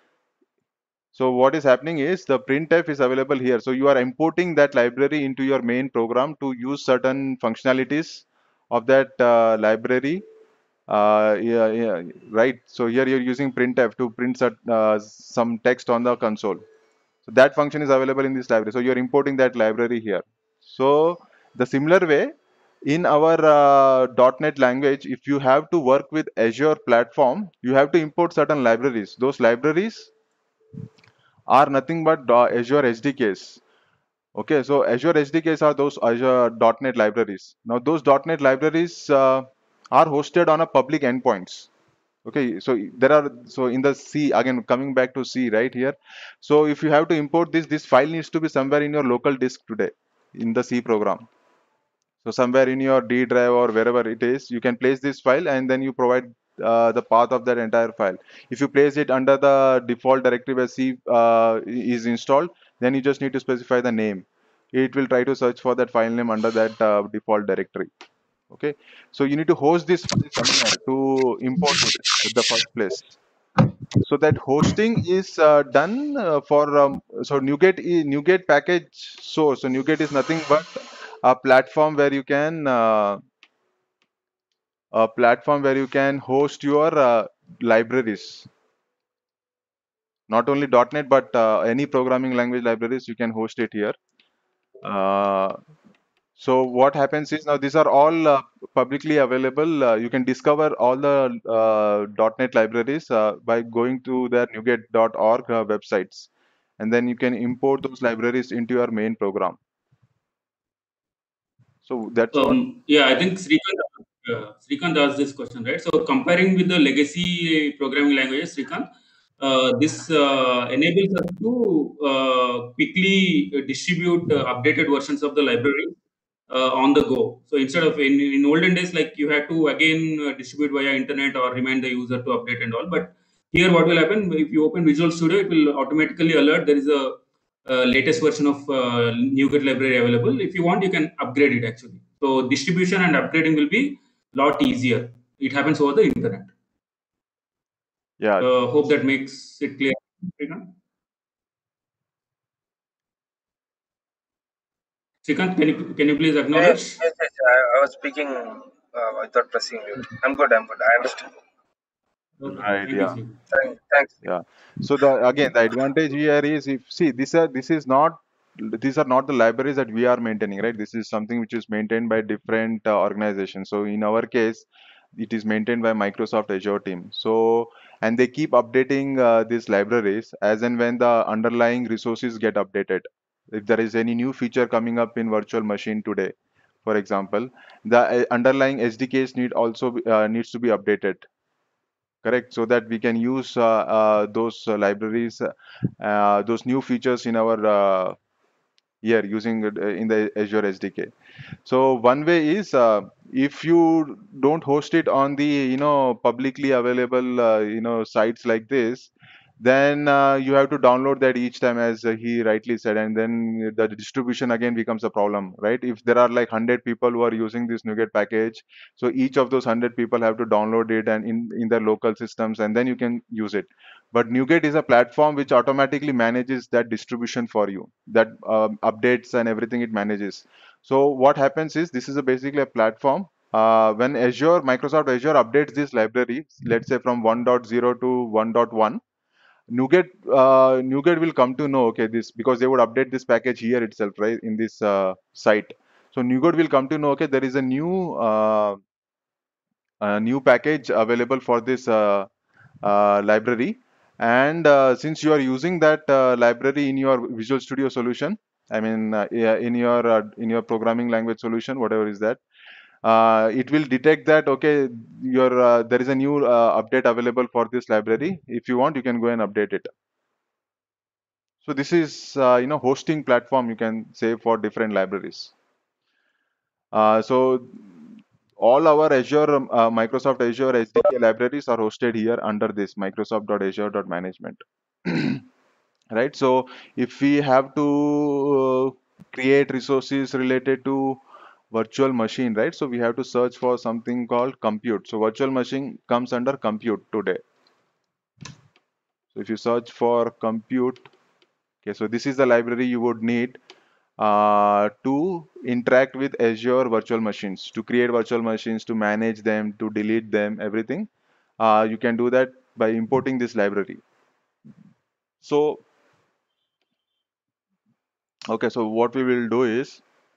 So what is happening is the printf is available here. So you are importing that library into your main program to use certain functionalities of that library. Yeah, right. So here you're using printf to print some text on the console. So that function is available in this library. So you're importing that library here. So the similar way in our .NET language, if you have to work with Azure platform, you have to import certain libraries. Those libraries are nothing but Azure SDKs. Okay, so Azure SDKs are those Azure .NET libraries. Now those .NET libraries are hosted on a public endpoints. Okay, so in the C, again coming back to C right here. So if you have to import this file needs to be somewhere in your local disk today in the C program. So somewhere in your D drive or wherever it is, you can place this file and then you provide the path of that entire file. If you place it under the default directory where C is installed, then you just need to specify the name. It will try to search for that file name under that default directory. Okay, so you need to host this file somewhere to import it at the first place. So that hosting is done for so NuGet package source. So NuGet is nothing but a platform where you can host your libraries. Not only .NET but any programming language libraries you can host it here. Uh, So what happens is now these are all publicly available. You can discover all the .NET libraries by going to their NuGet.org websites, and then you can import those libraries into your main program. So that's what. yeah, I think Srikant asked this question, right? So comparing with the legacy programming languages, Srikant, this enables us to quickly distribute updated versions of the library on the go. So instead of in olden days, like you had to again distribute via internet or remind the user to update and all. But here, what will happen if you open Visual Studio? It will automatically alert there is a latest version of NuGet library available. If you want, you can upgrade it actually. So distribution and upgrading will be lot easier. It happens over the internet. Yeah. Hope that makes it clear. Srikant, can you please Yes, acknowledge? yes, yes. I was speaking without pressing mute. I'm good. I'm good. I understand. Okay, Right. thank you, Yeah. Srikant. Thanks. Yeah. So the advantage here is, if see these are not the libraries that we are maintaining, right? This is something which is maintained by different organizations. So in our case, it is maintained by Microsoft Azure team. So and they keep updating these libraries as and when the underlying resources get updated. If there is any new feature coming up in virtual machine today, for example, the underlying SDKs needs to be updated, correct? So that we can use those libraries, those new features in our here using it in the Azure SDK. So one way is if you don't host it on the publicly available sites like this, then you have to download that each time, as he rightly said, and then the distribution again becomes a problem, right? If there are like 100 people who are using this NuGet package, so each of those 100 people have to download it and in their local systems, and then you can use it. But NuGet is a platform which automatically manages that distribution for you, that updates and everything it manages. So what happens is this is basically a platform. When Microsoft Azure updates this library, let's say from 1.0 to 1.1, NuGet will come to know, okay, this, because they would update this package here itself, right, in this site. So NuGet will come to know, okay, there is a new package available for this library, and since you are using that library in your Visual Studio solution, I mean, yeah, in your programming language solution, whatever is that, it will detect that, okay, your there is a new update available for this library. If you want, you can go and update it. So this is hosting platform, you can say, for different libraries. So all our Microsoft Azure SDK libraries are hosted here under this Microsoft.azure.management. Right? So if we have to create resources related to virtual machine, right? So we have to search for something called compute. So virtual machine comes under compute today. So if you search for compute, okay, so this is the library you would need to interact with Azure virtual machines, to create virtual machines, to manage them, to delete them, everything. You can do that by importing this library. So, okay, so what we will do is,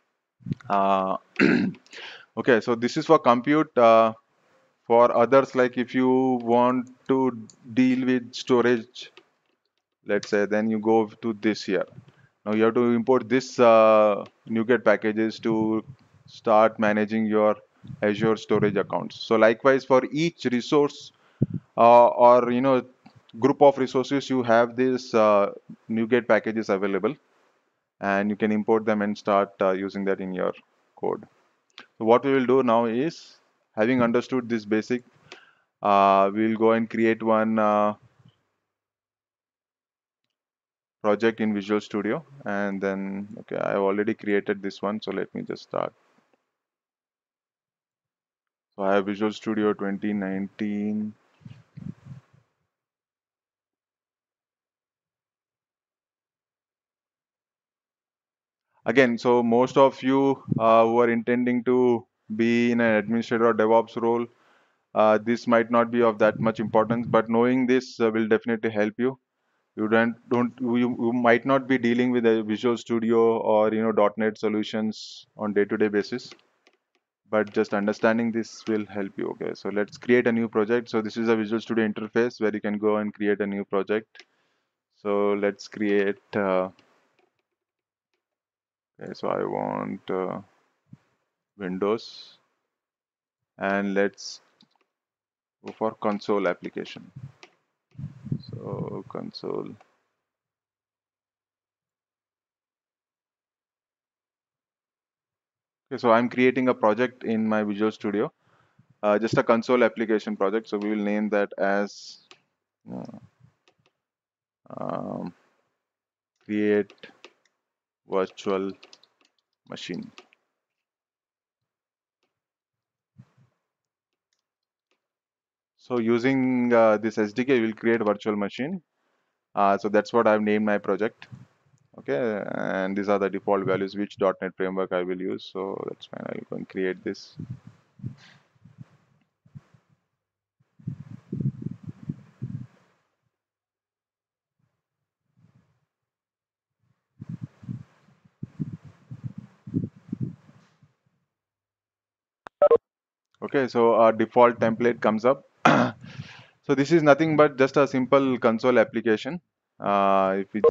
okay, so this is for compute. For others, like if you want to deal with storage, let's say, then you go to this here. Now you have to import this NuGet packages to start managing your Azure storage accounts. So likewise, for each resource or group of resources, you have this NuGet packages available, and you can import them and start using that in your code. So what we will do now is, having understood this basic, we will go and create one project in Visual Studio, and then, okay, I have already created this one, so let me just start. So I have Visual Studio 2019. Again, so most of you who are intending to be in an administrator or DevOps role, this might not be of that much importance, but knowing this will definitely help you. You might not be dealing with a Visual Studio or .NET solutions on day-to-day basis, but just understanding this will help you. Okay, so let's create a new project. So this is a Visual Studio interface where you can go and create a new project. So let's create. Okay, so I want Windows, and let's go for console application. So console. Okay, so I'm creating a project in my Visual Studio, just a console application project. So we will name that as um, create virtual machine. So using this SDK, we'll create a virtual machine. So that's what I've named my project. Okay, and these are the default values, which .NET framework I will use. So that's fine. I'll go and create this. Okay, so our default template comes up. So this is nothing but just a simple console application. If we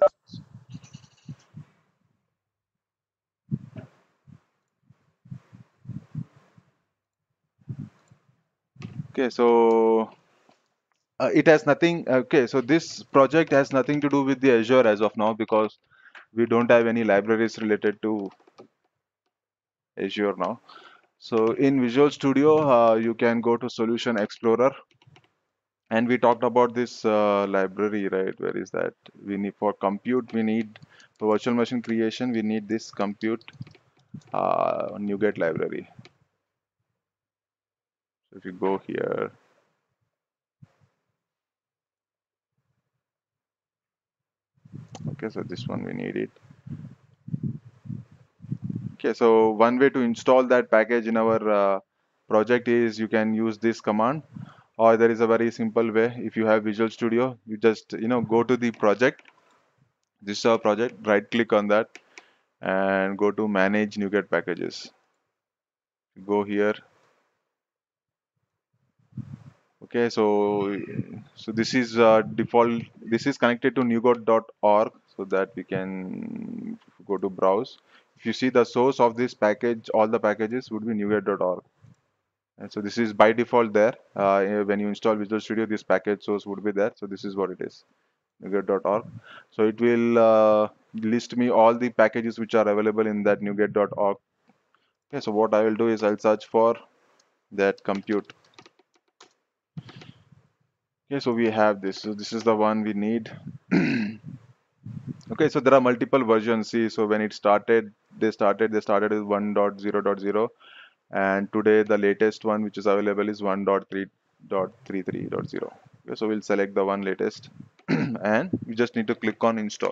Okay, so it has nothing. Okay, so this project has nothing to do with the Azure as of now because we don't have any libraries related to Azure now. So in Visual Studio, you can go to Solution Explorer, and we talked about this library, right? Where is that? We need for compute, we need for virtual machine creation, we need this compute NuGet library. So if you go here, okay, so this one we need it. Okay, so one way to install that package in our project is you can use this command, or there is a very simple way. If you have Visual Studio, you just go to the project. This is our project. Right click on that and go to Manage NuGet packages. Go here. Okay, so this is default. This is connected to nuget.org, so that we can go to browse. If you see the source of this package, all the packages would be nuget.org. And so this is by default there. When you install Visual Studio, this package source would be there. So this is what it is, nuget.org. So it will list me all the packages which are available in that nuget.org. Okay, so what I will do is I'll search for that compute. Okay, so we have this. So this is the one we need. Okay, so there are multiple versions. See, so when it started, they started with 1.0.0, and today the latest one which is available is 1.3.33.0. Okay, so we'll select the one latest, and we just need to click on install.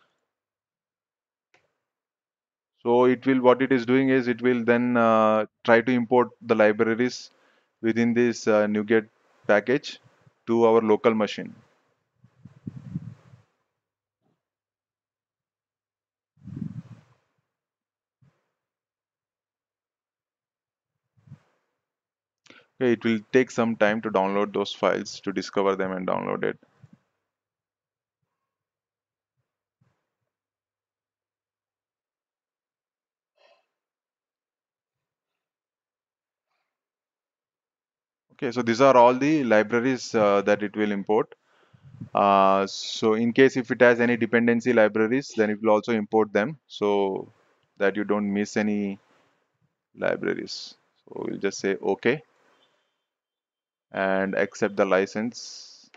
So it will, what it is doing is it will then try to import the libraries within this NuGet package to our local machine. Okay, it will take some time to download those files, to discover them and download it. Okay, so these are all the libraries that it will import. So in case if it has any dependency libraries, then it will also import them so that you don't miss any libraries. So we'll just say OK and accept the license,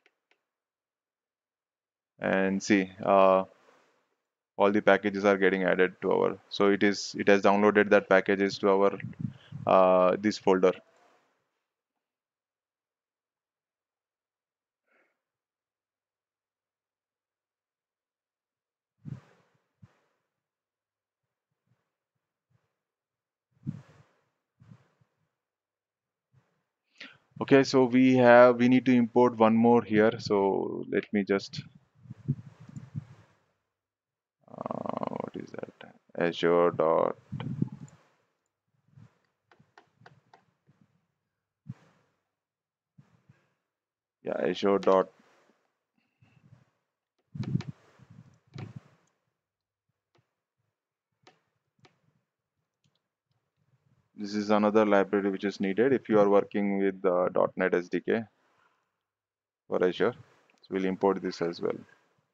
and see all the packages are getting added to our. So it has downloaded that packages to our this folder. Okay, so we need to import one more here. So let me just what is that? Azure dot, yeah, Azure dot. This is another library which is needed if you are working with .NET SDK for Azure. So we'll import this as well.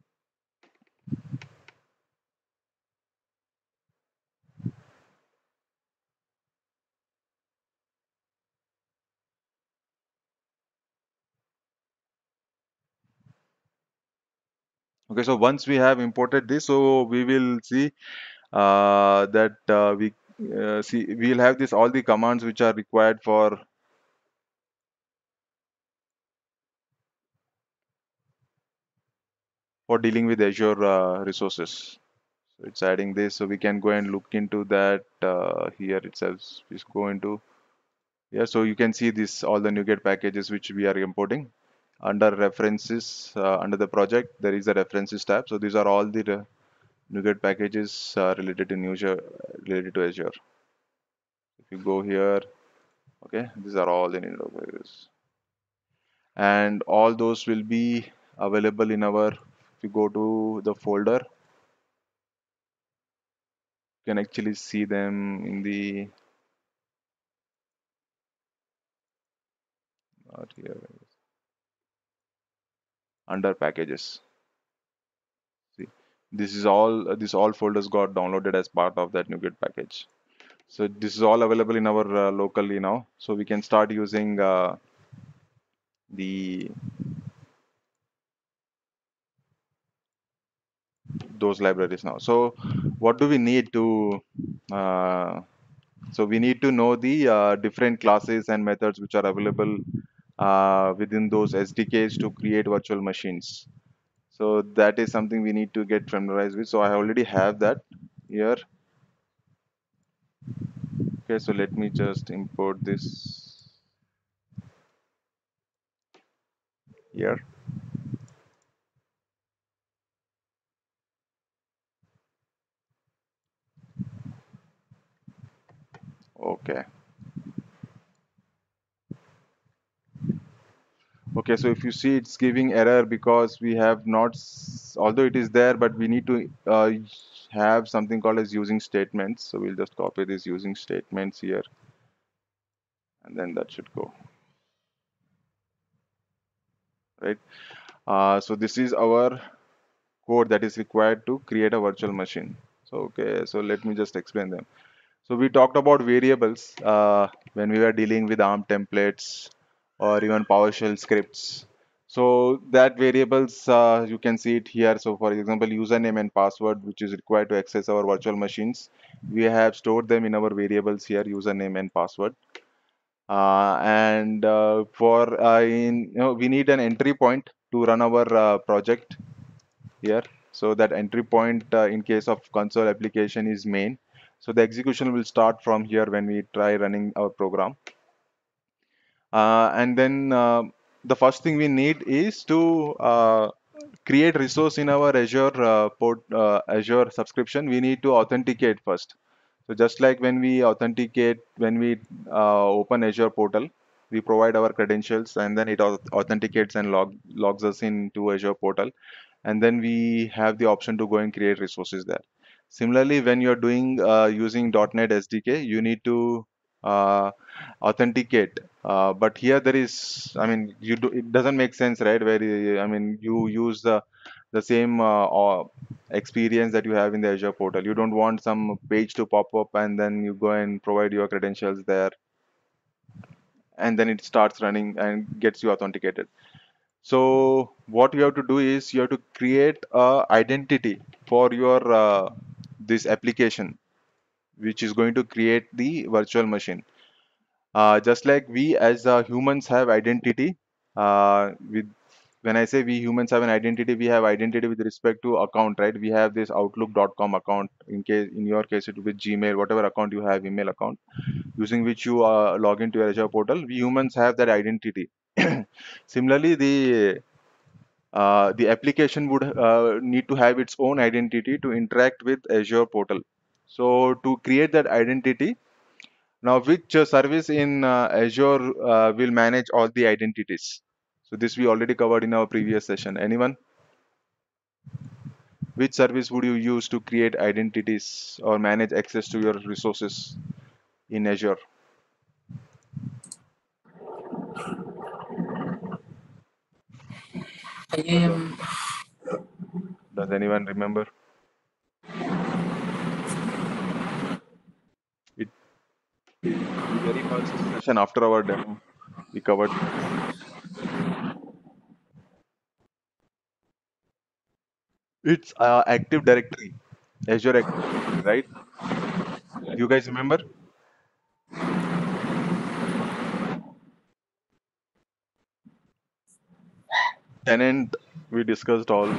Okay, so once we have imported this, so we will see that we'll have this all the commands which are required for dealing with Azure resources. So it's adding this, so we can go and look into that here itself. Just go into here, so you can see this all the NuGet packages which we are importing. Under references, under the project, there is a references tab. So these are all the NuGet packages related to Azure. If you go here, okay, these are all the NuGet packages, and all those will be available in our. If you go to the folder, you can actually see them in the. Not here. Under packages. See, this all folders got downloaded as part of that NuGet package. So this is all available in our locally now. So we can start using the those libraries now. So what do we need to so we need to know the different classes and methods which are available within those SDKs to create virtual machines. So that is something we need to get familiarized with. So I already have that here. Okay, so let me just import this here. Okay. Okay, so if you see it's giving error because we have not, although it is there, but we need to have something called as using statements. So we'll just copy this using statements here, and then that should go, right? So this is our code that is required to create a virtual machine. So, okay, so let me just explain them. So we talked about variables when we were dealing with ARM templates or even PowerShell scripts. So that variables, you can see it here. So for example, username and password, which is required to access our virtual machines, we have stored them in our variables here, username and password. And for we need an entry point to run our project here. So that entry point in case of console application is main. So the execution will start from here when we try running our program. And then the first thing we need is to create resource in our Azure Azure subscription. We need to authenticate first. So just like when we authenticate, when we open Azure portal, we provide our credentials and then it authenticates and logs us into Azure portal. And then we have the option to go and create resources there. Similarly, when you're doing using .NET SDK, you need to authenticate. But here there is, I mean, it doesn't make sense, right? Where I mean, you use the same experience that you have in the Azure portal. You don't want some page to pop up and then you go and provide your credentials there, and then it starts running and gets you authenticated. So what you have to do is you have to create a identity for your this application, which is going to create the virtual machine. Just like we as humans have identity, with when I say we humans have an identity, we have identity with respect to account, right? We have this Outlook.com account. In your case, it will be Gmail, whatever account you have, email account, using which you log into your Azure portal. We humans have that identity. Similarly, the application would need to have its own identity to interact with Azure portal. So to create that identity, now which service in Azure will manage all the identities? So this we already covered in our previous session. Anyone? Which service would you use to create identities or manage access to your resources in Azure? Does, IAM. does anyone remember? It the very first session after our demo, we covered. It's Active Directory, Azure Active Directory, right? You guys remember? Tenant, we discussed all.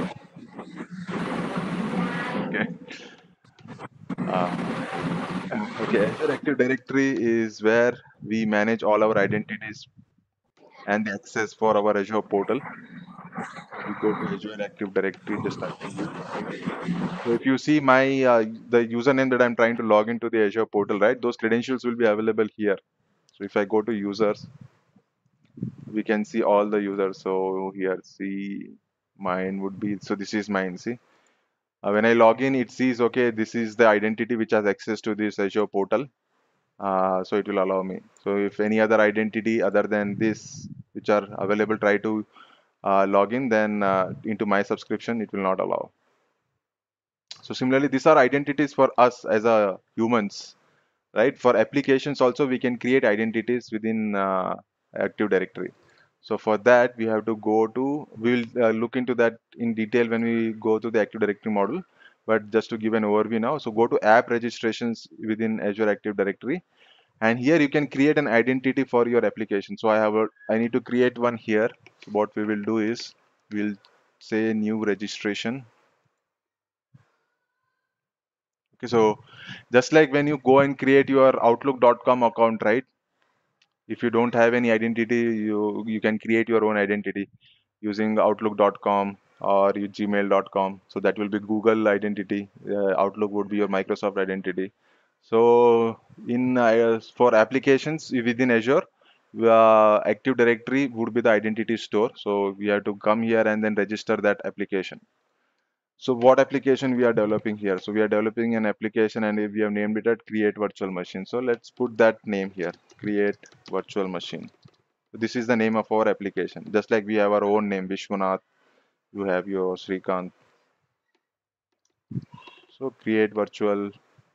Okay. Uh, okay, Azure Active Directory is where we manage all our identities and the access for our Azure portal. So we go to Azure Active Directory, just type in username. So if you see my the username that I'm trying to log into the Azure portal, right? Those credentials will be available here. So if I go to users, we can see all the users. So here, see, mine would be, so this is mine. See, when I log in, it sees, okay, this is the identity which has access to this Azure portal. So it will allow me. So if any other identity other than this which are available, try to log in, then into my subscription, it will not allow. So similarly, these are identities for us as a humans, right? For applications also, we can create identities within Active Directory. So for that, we have to go to, we will look into that in detail when we go to the Active Directory model. But just to give an overview now, so go to app registrations within Azure Active Directory. And here you can create an identity for your application. So I need to create one here. So what we will do is we'll say new registration. Okay, so just like when you go and create your outlook.com account, right? If you don't have any identity, you can create your own identity using outlook.com or gmail.com. So that will be Google identity. Outlook would be your Microsoft identity. So in for applications within Azure, Active Directory would be the identity store. So we have to come here and then register that application. So what application we are developing here? So we are developing an application and we have named it at Create Virtual Machine. So let's put that name here, Create Virtual Machine. So this is the name of our application. Just like we have our own name, Vishwanath, you have your Srikant. So Create Virtual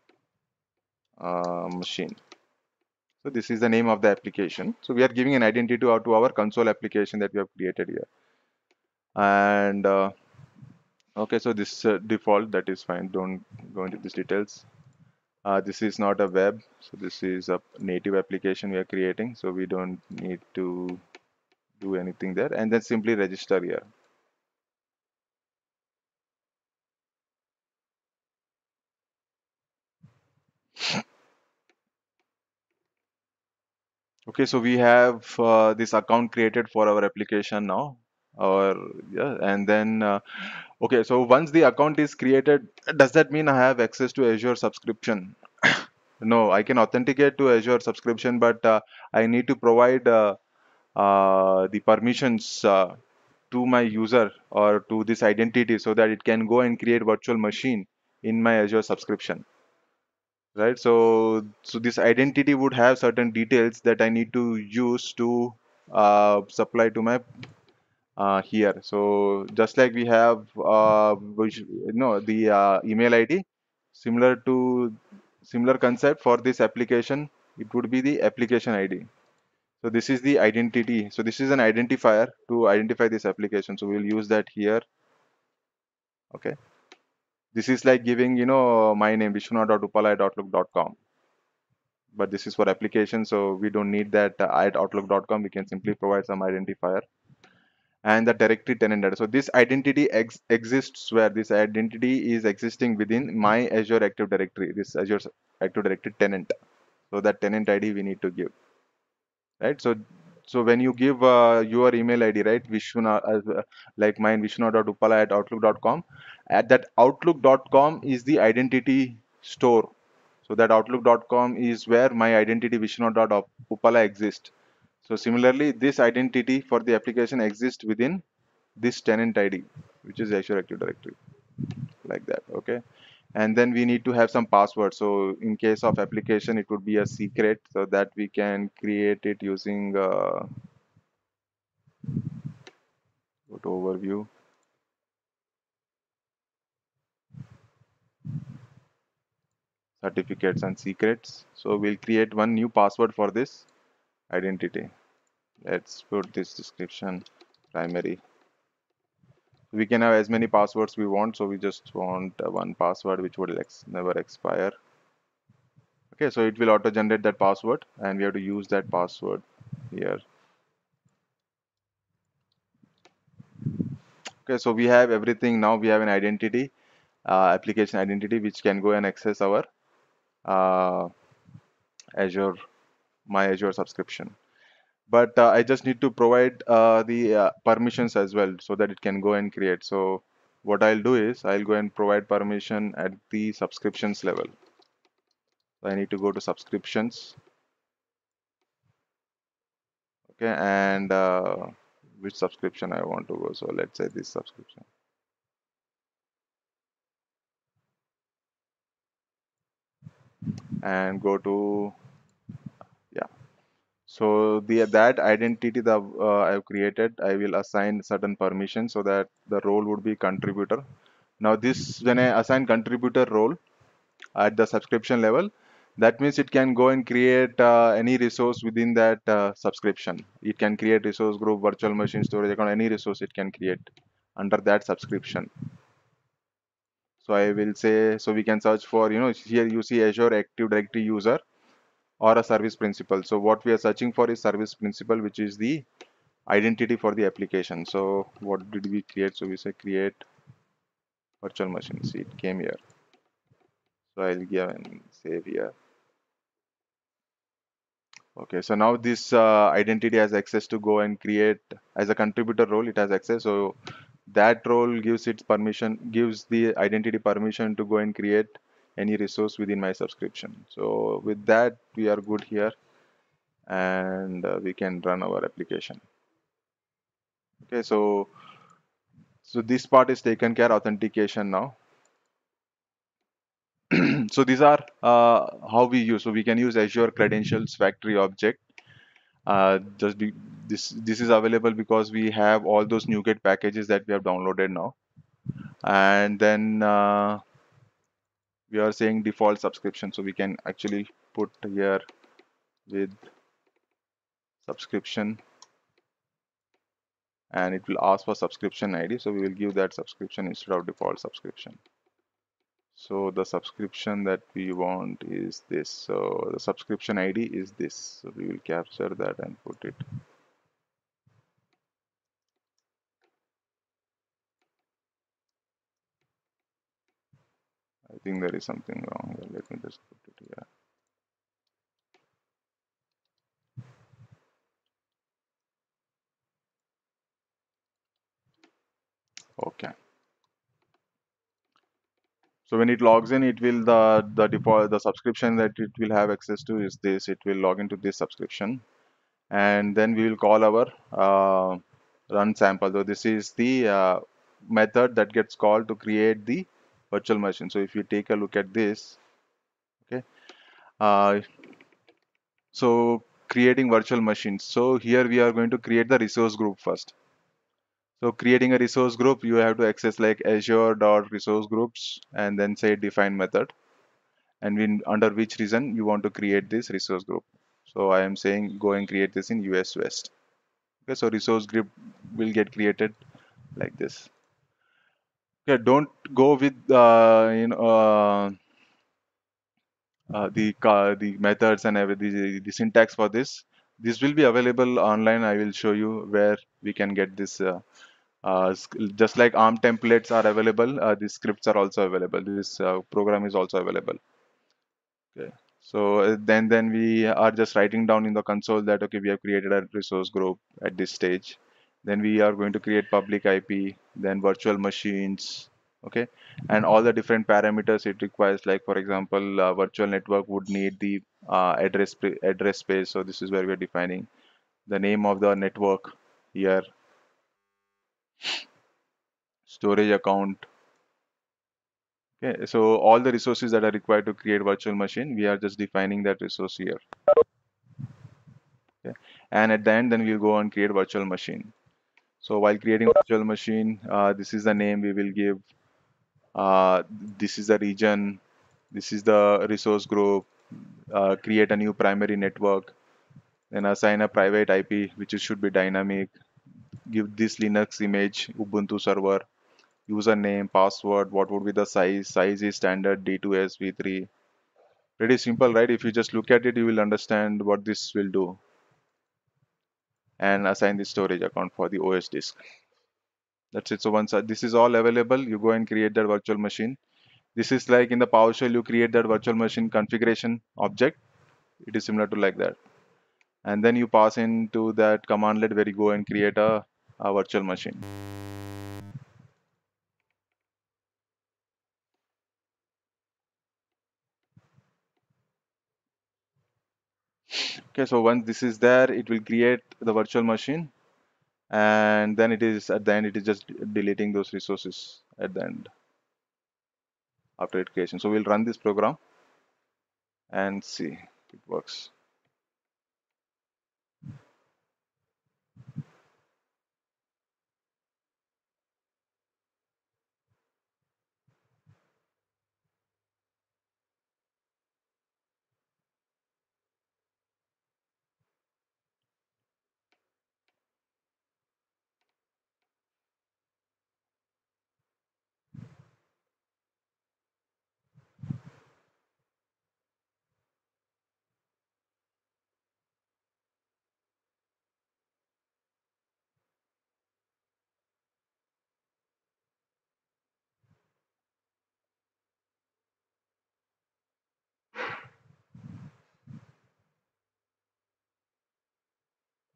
Machine. So this is the name of the application. So we are giving an identity to our console application that we have created here. And okay, so this default, that is fine. Don't go into these details. This is not a web, so this is a native application we are creating, so we don't need to do anything there, and then simply register here. Okay, so we have this account created for our application now, or yeah, and then okay, so once the account is created, does that mean I have access to Azure subscription? No, I can authenticate to Azure subscription, but I need to provide the permissions to my user or to this identity so that it can go and create virtual machine in my Azure subscription, right? So this identity would have certain details that I need to use to supply to my here. So just like we have the email ID, similar to similar concept for this application, it would be the application ID. So this is the identity. So this is an identifier to identify this application. So we'll use that here. Okay. This is like giving, my name, vishnu.upala@outlook.com. But this is for application. So we don't need that at outlook.com. We can simply provide some identifier and the directory tenant data. So this identity exists where this identity is existing within my Azure Active Directory, this Azure Active Directory tenant. So that tenant ID we need to give, right? So when you give your email ID, right, Vishwana, like mine, vishnu.upala@outlook.com, at that outlook.com is the identity store. So that outlook.com is where my identity vishnu.upala exists. So similarly, this identity for the application exists within this tenant ID, which is Azure Active Directory, like that. Okay. And then we need to have some password. So in case of application, it would be a secret, so that we can create it using go to overview. Certificates and secrets. So we'll create one new password for this identity. Let's put this description primary. We can have as many passwords we want, so we just want one password which would never expire. Okay, so it will auto generate that password and we have to use that password here. Okay, so we have everything now. We have an identity, application identity, which can go and access our uh, Azure, my Azure subscription. But I just need to provide the permissions as well so that it can go and create. So what I'll do is I'll go and provide permission at the subscriptions level. So I need to go to subscriptions. Okay, and which subscription I want to go. So let's say this subscription. And go to, yeah. So that identity that I've created, I will assign certain permissions so that the role would be contributor. Now this, when I assign contributor role at the subscription level, that means it can go and create any resource within that subscription. It can create resource group, virtual machine, storage account, any resource it can create under that subscription. So I will say, so we can search for, here you see Azure Active Directory user or a service principal. So what we are searching for is service principal, which is the identity for the application. So what did we create? So we say create virtual machine. See, it came here. So I'll give and save here. Okay, so now this identity has access to go and create as a contributor role. It has access. So that role gives its permission, gives the identity permission to go and create any resource within my subscription. So with that, we are good here, and we can run our application. Okay, so this part is taken care, authentication now. So these are how we use. So we can use Azure Credentials Factory Object. Just be, this is available because we have all those NuGet packages that we have downloaded now, and then we are saying default subscription. So we can actually put here with subscription, and it will ask for subscription ID. So we will give that subscription instead of default subscription. So the subscription that we want is this. So the subscription ID is this. So we will capture that and put it. I think there is something wrong here. Let me just put it here. Okay. So when it logs in, it will the default the subscription that it will have access to is this. It will log into this subscription, and then we will call our run sample. So this is the method that gets called to create the virtual machine. So if you take a look at this, okay, uh, so creating virtual machines. So here we are going to create the resource group first. So creating a resource group, you have to access like azure.resource groups and then say define method, and under which reason you want to create this resource group. So I am saying go and create this in US West. Okay, so resource group will get created like this. Okay, don't go with the methods and the syntax for this. This will be available online. I will show you where we can get this. Just like ARM templates are available, these scripts are also available. This program is also available. Okay. So then we are just writing down in the console that okay, we have created a resource group at this stage. Then we are going to create public IP, then virtual machines, okay, and all the different parameters it requires. Like for example, virtual network would need the address space. So this is where we are defining the name of the network here, storage account. Okay, so all the resources that are required to create virtual machine, we are just defining that resource here. Okay, and at the end, then we'll go and create virtual machine. So while creating virtual machine, this is the name we will give. Uh, this is the region. This is the resource group. Create a new primary network. Then assign a private IP, which should be dynamic. Give this Linux image, Ubuntu server, username, password. What would be the size? Size is standard D2S V3. Pretty simple, right? If you just look at it, you will understand what this will do. And assign the storage account for the OS disk. That's it. So once this is all available, you go and create that virtual machine. This is like in the PowerShell, you create that virtual machine configuration object. It is similar to like that. And then you pass into that commandlet where you go and create a virtual machine. Okay, so once this is there, it will create the virtual machine. And then it is at the end, it is just deleting those resources at the end after it creation. So we'll run this program and see if it works.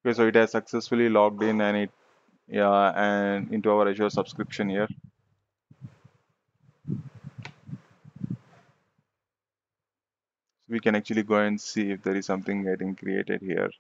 Okay, so it has successfully logged in and it and into our Azure subscription here. We can actually go and see if there is something getting created here.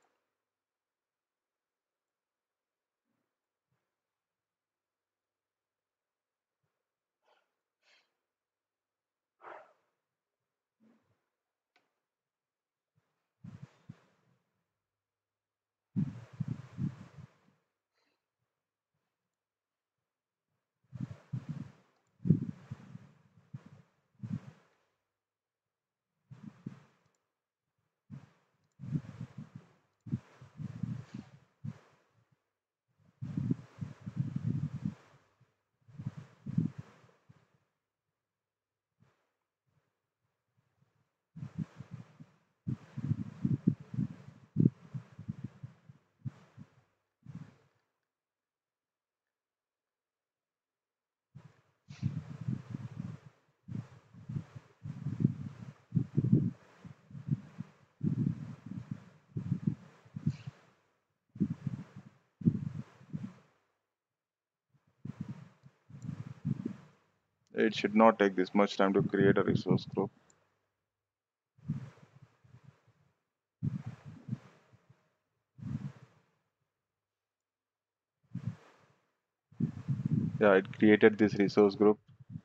It should not take this much time to create a resource group. Yeah, it created this resource group.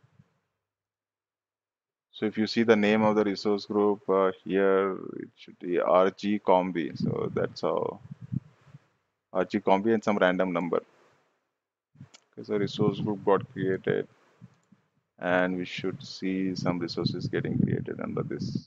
So if you see the name of the resource group here, it should be RG Combi. So that's how RG Combi and some random number. Okay, so resource group got created, and we should see some resources getting created under this.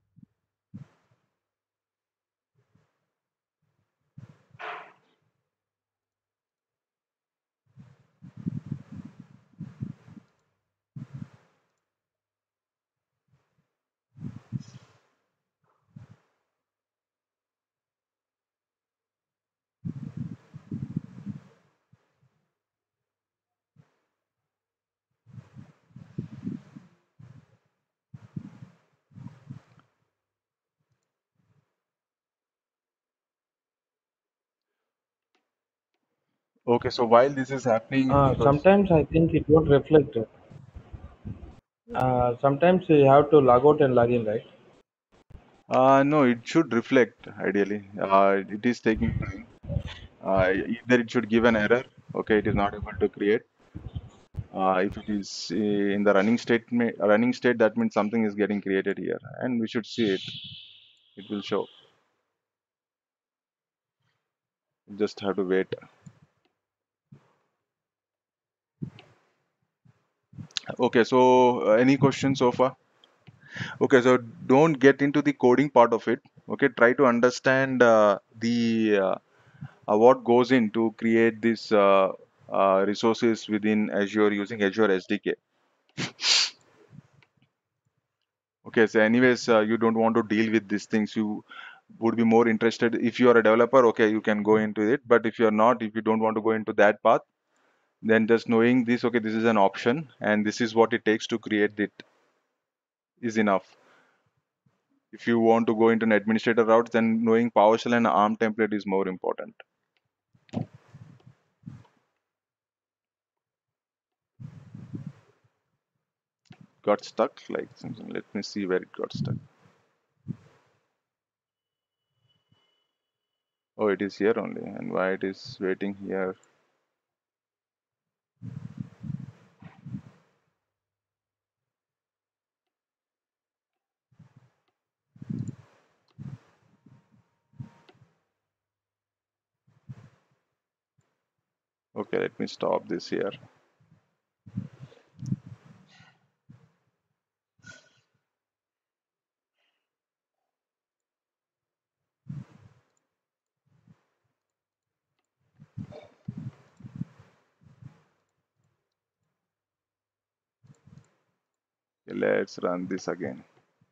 Okay, so while this is happening, because Sometimes I think it won't reflect. Sometimes you have to log out and log in, right? no, it should reflect ideally. It is taking time. Either it should give an error. Okay, it is not able to create. If it is in the running state, that means something is getting created here, and we should see it. It will show. Just have to wait. Okay, so any questions so far? Okay, so don't get into the coding part of it. Okay, try to understand the what goes in to create these resources within Azure using Azure SDK. Okay, so anyways, you don't want to deal with these things. You would be more interested if you are a developer. Okay, you can go into it. But if you're not, if you don't want to go into that path, then just knowing this, okay, this is an option, and this is what it takes to create it is enough. If you want to go into an administrator route, then knowing PowerShell and ARM template is more important. Got stuck, like something. Let me see where it got stuck. Oh, it is here only, and why it is waiting here? Okay, let me stop this here. Okay, let's run this again.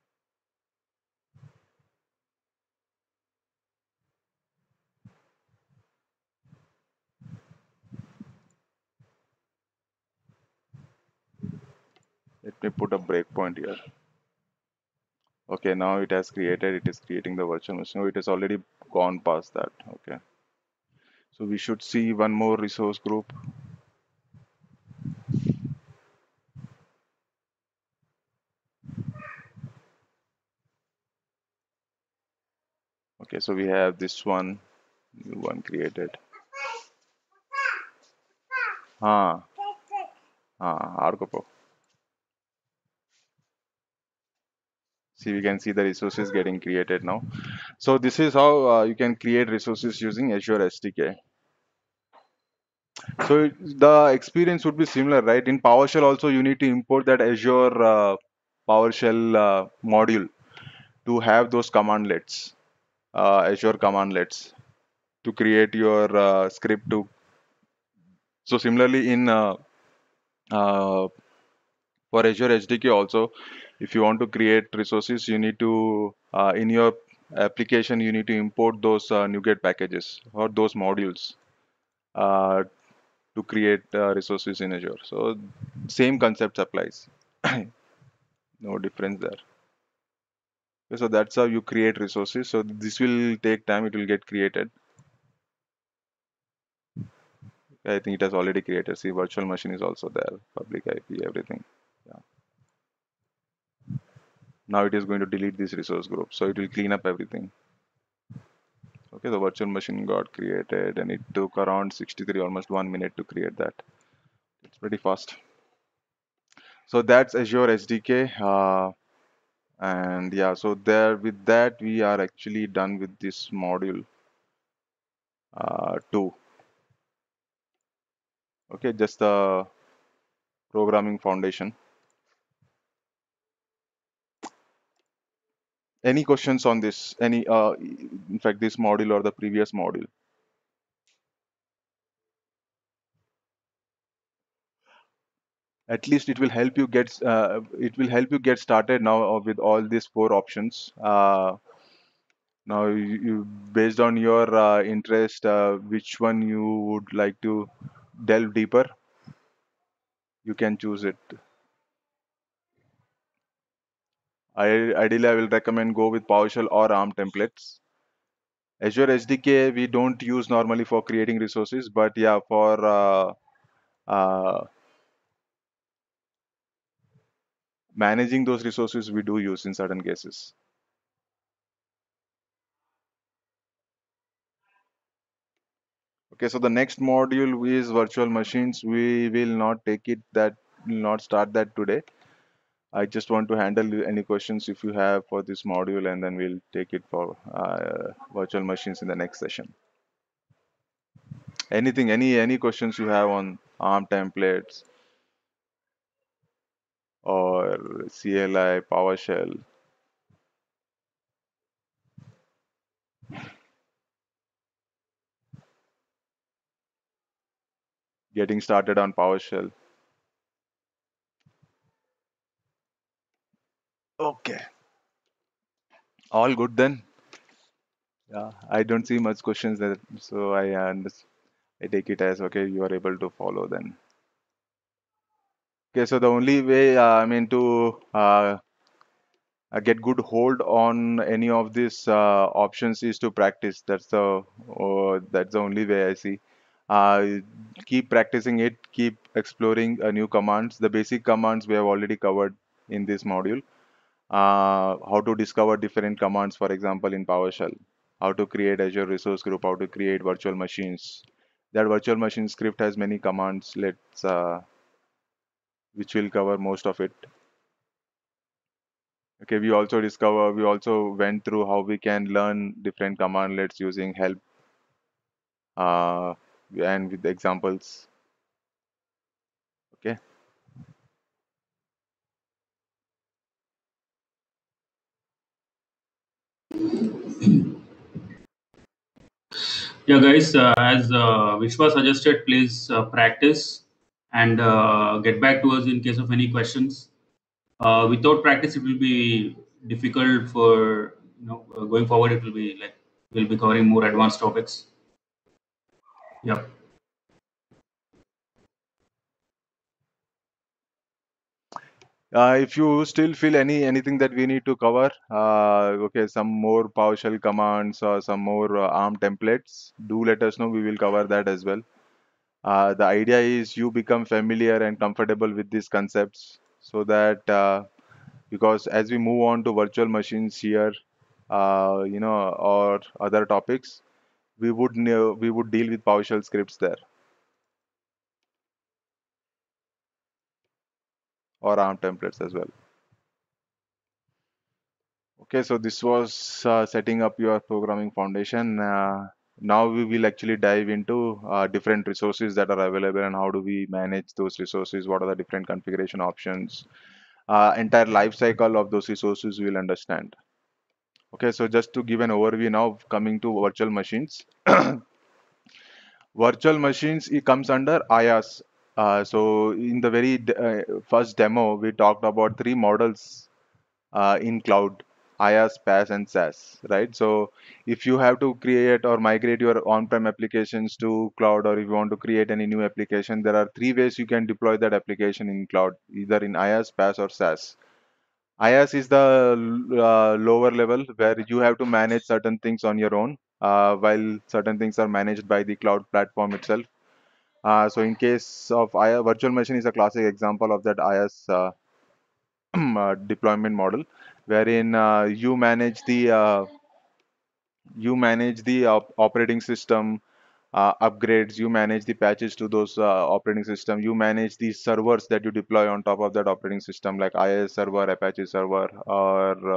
Let me put a breakpoint here. Okay, now it has created, it is creating the virtual machine. Oh, it has already gone past that. Okay. So we should see one more resource group. Okay, so we have this one, new one created. Argopo. See, we can see the resources getting created now. So this is how you can create resources using Azure SDK. So the experience would be similar, right? In PowerShell also, you need to import that Azure PowerShell module to have those commandlets, Azure commandlets to create your script to. So similarly in for Azure SDK also, if you want to create resources, you need to in your application you need to import those NuGet packages or those modules uh, to create resources in Azure. So same concept applies. No difference there. Okay, so that's how you create resources. So this will take time. It will get created. I think it has already created. See, virtual machine is also there. Public IP, everything. Yeah. Now it is going to delete this resource group. So it will clean up everything. Okay, the virtual machine got created and it took around 63, almost 1 minute to create that. It's pretty fast. So that's Azure SDK. And yeah, so there with that, we are actually done with this module 2. Okay, just the programming foundation. Any questions on this? Any, in fact, this module or the previous module? At least it will help you get started now with all these 4 options. Now, based on your interest, which one you would like to delve deeper, you can choose it. Ideally, I will recommend go with PowerShell or ARM templates. Azure SDK we don't use normally for creating resources, but yeah, for managing those resources we do use in certain cases. Okay, so the next module is virtual machines. We will not start that today. I just want to handle any questions if you have for this module, and then we'll take it for virtual machines in the next session. Anything, any questions you have on ARM templates or CLI, PowerShell? Getting started on PowerShell. Okay, all good then. Yeah, I don't see much questions there, so I take it as okay. You are able to follow then. Okay, so the only way I mean to get good hold on any of these options is to practice. That's the only way I see. Uh, Keep practicing it. Keep exploring new commands. The basic commands we have already covered in this module. How to discover different commands, for example, in PowerShell. How to create Azure Resource Group. How to create virtual machines. That virtual machine script has many commands. Which will cover most of it. Okay, we also went through how we can learn different commandlets using help uh, and with examples. Okay. Yeah, guys, as Vishwa suggested, please practice and get back to us in case of any questions. Without practice, it will be difficult for going forward. It will be like we'll be covering more advanced topics. Yeah. If you still feel anything that we need to cover, okay, some more PowerShell commands or some more ARM templates, do let us know. We will cover that as well. The idea is you become familiar and comfortable with these concepts so that because as we move on to virtual machines here, or other topics, we would deal with PowerShell scripts there or ARM templates as well. Okay, so this was setting up your programming foundation. Now we will actually dive into different resources that are available and how do we manage those resources, what are the different configuration options, entire life cycle of those resources we will understand. Okay, so just to give an overview now, coming to virtual machines. Virtual machines, it comes under IaaS. So in the very first demo, we talked about three models in cloud: IaaS, PaaS, and SaaS, right? So if you have to create or migrate your on-prem applications to cloud, or if you want to create any new application, there are three ways you can deploy that application in cloud, either in IaaS, PaaS, or SaaS. IaaS is the lower level where you have to manage certain things on your own, while certain things are managed by the cloud platform itself. So in case of IaaS, virtual machine is a classic example of that IaaS deployment model, wherein you manage the operating system upgrades, you manage the patches to those operating system, you manage the servers that you deploy on top of that operating system, like IIS server, Apache server, or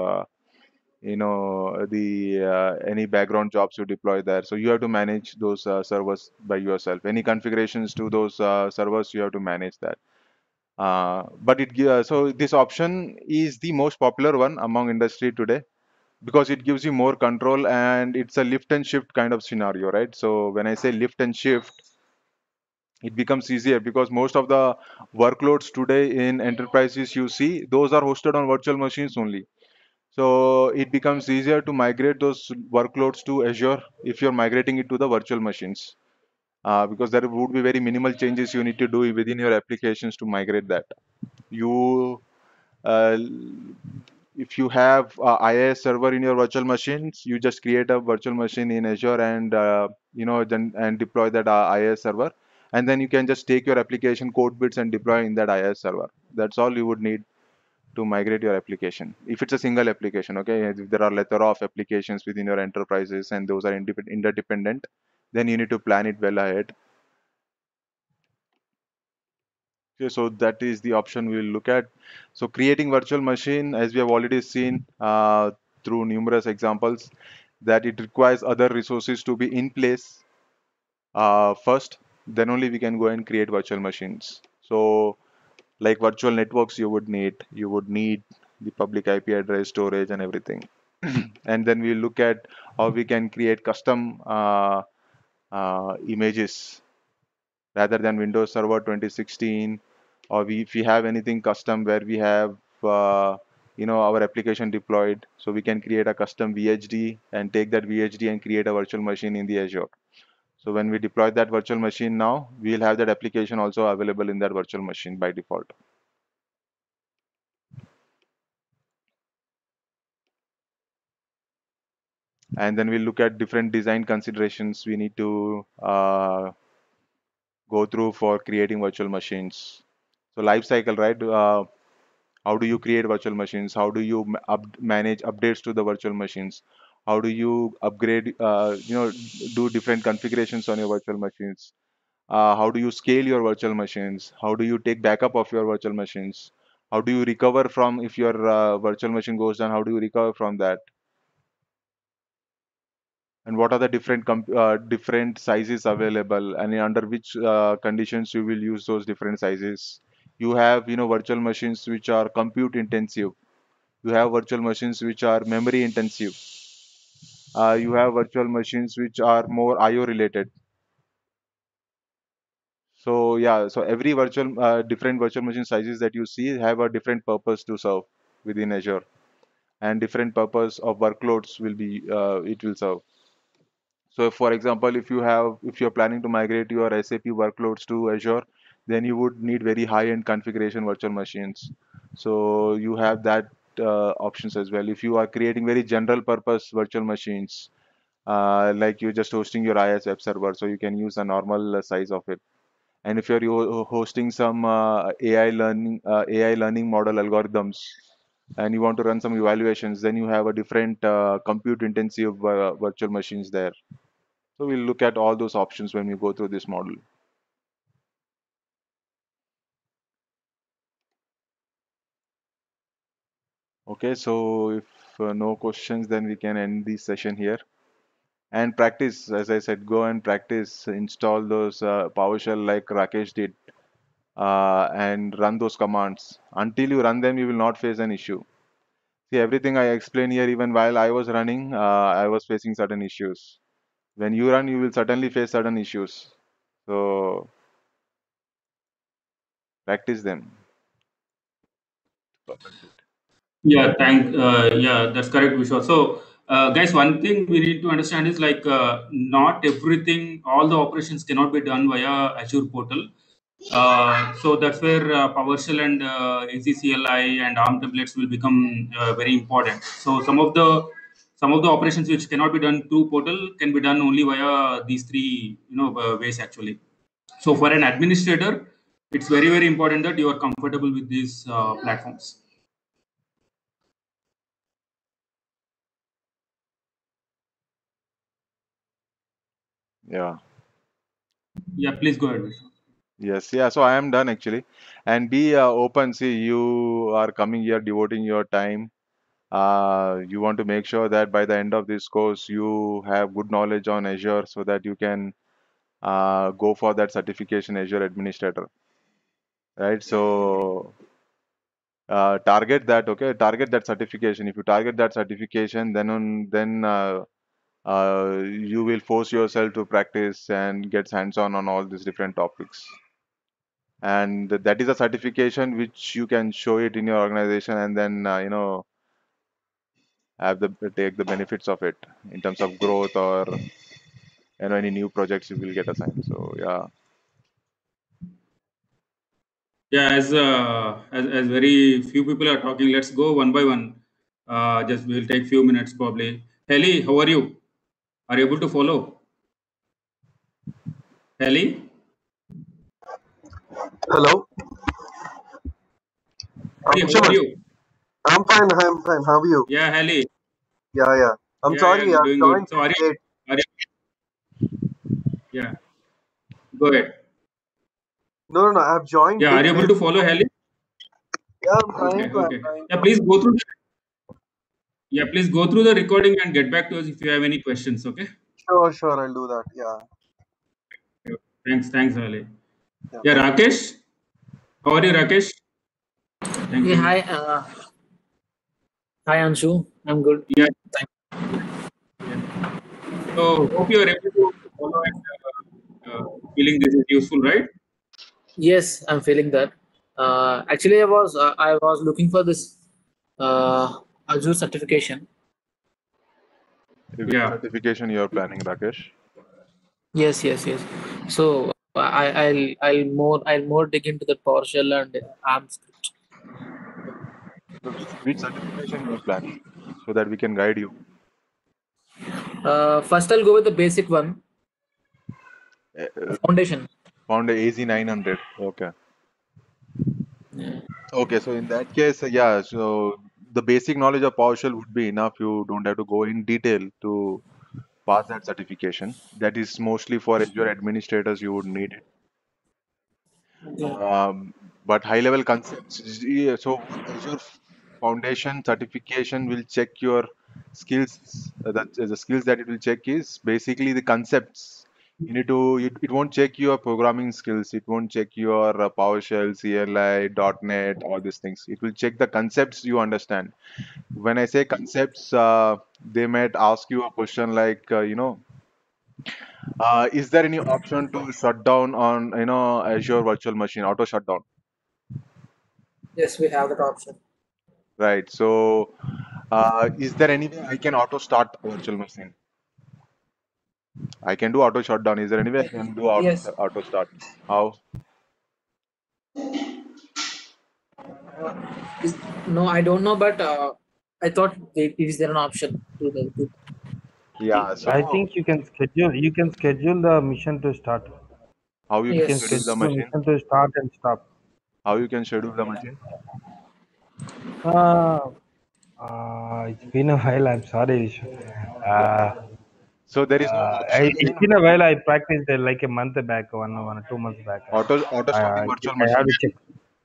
the any background jobs you deploy there. So you have to manage those servers by yourself. Any configurations to those servers, you have to manage that. So this option is the most popular one among industry today because it gives you more control and it's a lift and shift kind of scenario, right? So when I say lift and shift, it becomes easier because most of the workloads today in enterprises you see, those are hosted on virtual machines only. So it becomes easier to migrate those workloads to Azure if you're migrating it to the virtual machines. Because there would be very minimal changes you need to do within your applications to migrate that. You uh, if you have IIS server in your virtual machines, you just create a virtual machine in Azure and then and deploy that IIS server, and then you can just take your application code bits and deploy in that IIS server. That's all you would need to migrate your application. If it's a single application, okay, if there are plethora of applications within your enterprises and those are interdependent, then you need to plan it well ahead. Okay, so that is the option we'll look at. So creating virtual machine, as we have already seen through numerous examples, that it requires other resources to be in place first, then only we can go and create virtual machines. So like virtual networks, you would need the public IP address, storage, and everything. And then we look at how we can create custom images rather than Windows Server 2016, or if we have anything custom where we have our application deployed, so we can create a custom VHD and take that VHD and create a virtual machine in the Azure. So when we deploy that virtual machine now, we'll have that application also available in that virtual machine by default. And then we'll look at different design considerations we need to go through for creating virtual machines. So life cycle, right? How do you create virtual machines? How do you manage updates to the virtual machines? How do you upgrade, do different configurations on your virtual machines? How do you scale your virtual machines? How do you take backup of your virtual machines? How do you recover from if your virtual machine goes down? How do you recover from that? And what are the different sizes available, and under which conditions you will use those different sizes? You have virtual machines which are compute intensive. You have virtual machines which are memory intensive. You have virtual machines which are more IO related. So yeah, so every different virtual machine sizes that you see have a different purpose to serve within Azure, and different purpose of workloads will be it will serve. So for example, if you're planning to migrate your SAP workloads to Azure, then you would need very high-end configuration virtual machines. So you have that options as well. If you are creating very general purpose virtual machines, like you're just hosting your IIS web server, so you can use a normal size of it. And if you're hosting some AI learning model algorithms, and you want to run some evaluations, then you have a different compute intensive virtual machines there. So we'll look at all those options when we go through this model. Okay, so if no questions, then we can end this session here. And practice, as I said, go and practice, install those PowerShell like Rakesh did, and run those commands. Until you run them, you will not face an issue. See, everything I explain here, even while I was running, I was facing certain issues. When you run, you will certainly face certain issues. So practice them. Yeah, that's correct, Vishwa. So, guys, one thing we need to understand is like not everything, all the operations cannot be done via Azure portal. So that's where PowerShell and ACCLI and ARM templates will become very important. So some of the operations which cannot be done through portal can be done only via these three ways actually. So for an administrator, it's very important that you are comfortable with these platforms. Yeah. Yeah, please go ahead, Vishnu. Yes. Yeah. So I am done actually. And be open. See, you are coming here, devoting your time. You want to make sure that by the end of this course, you have good knowledge on Azure so that you can go for that certification Azure administrator, right? So target that, okay? Target that certification. If you target that certification, then you will force yourself to practice and get hands-on on all these different topics. And that is a certification which you can show it in your organization, and then have the take the benefits of it in terms of growth, or any new projects you will get assigned. So yeah. Yeah, as very few people are talking, let's go one by one. Just we'll take few minutes probably. Heli, how are you? Are you able to follow? Heli? Hello, Heli, how are Shaman. you? I'm fine. I'm fine. How are you? Yeah, Heli. Yeah, yeah. I'm Yeah, sorry. I doing good. joined So are you? late. Are you? Yeah, go ahead. No, no, no. I've joined Yeah, are bit you able late. to follow Heli? Yeah, I'm trying Okay, to. I'm okay. trying Yeah, to. please go through. Yeah, please go through the recording and get back to us if you have any questions. Okay. Sure, sure. I'll do that. Yeah, Thanks, Heli. yeah. Yeah, Thank you. Rakesh. How are you, Rakesh? Thank Yeah, you. hi Anshu. I'm good. Yeah, Thank yeah. So hope you are able to follow and feeling this is useful, right? Yes, I'm feeling that. Actually, I was looking for this Azure certification. Which Yeah. certification you are planning, Rakesh? Yes, yes, yes. So I'll more dig into the PowerShell and ARM script. So which certification you are planning so that we can guide you? First, I'll go with the basic one, foundation. Found a AZ 900. Okay. Yeah. Okay. So in that case, yeah. So the basic knowledge of PowerShell would be enough. You don't have to go in detail to pass that certification. That is mostly for Azure administrators. You would need it. Yeah. But high level concepts. Yeah, so Azure Foundation certification will check your skills. The skills that it will check is basically the concepts. You need to. It won't check your programming skills. It won't check your PowerShell, CLI, .NET, all these things. It will check the concepts you understand. When I say concepts, they might ask you a question like, is there any option to shut down on Azure Virtual Machine, auto shutdown? Yes, we have that option. Right. So, is there any way I can auto start a virtual machine? I can do auto shutdown. Is there any way I can do Yes. auto start? How? No, I don't know, but I thought is there an option to the Yeah. So I think you can schedule the mission to start. how you You can can Yes. schedule the schedule the machine? mission to start and stop. How you can schedule the machine? It's been a while. I'm sorry. Vishu. So there is no option It's in been a while. I practiced like a month back, 2 months back. auto stopping virtual I have machine. to check.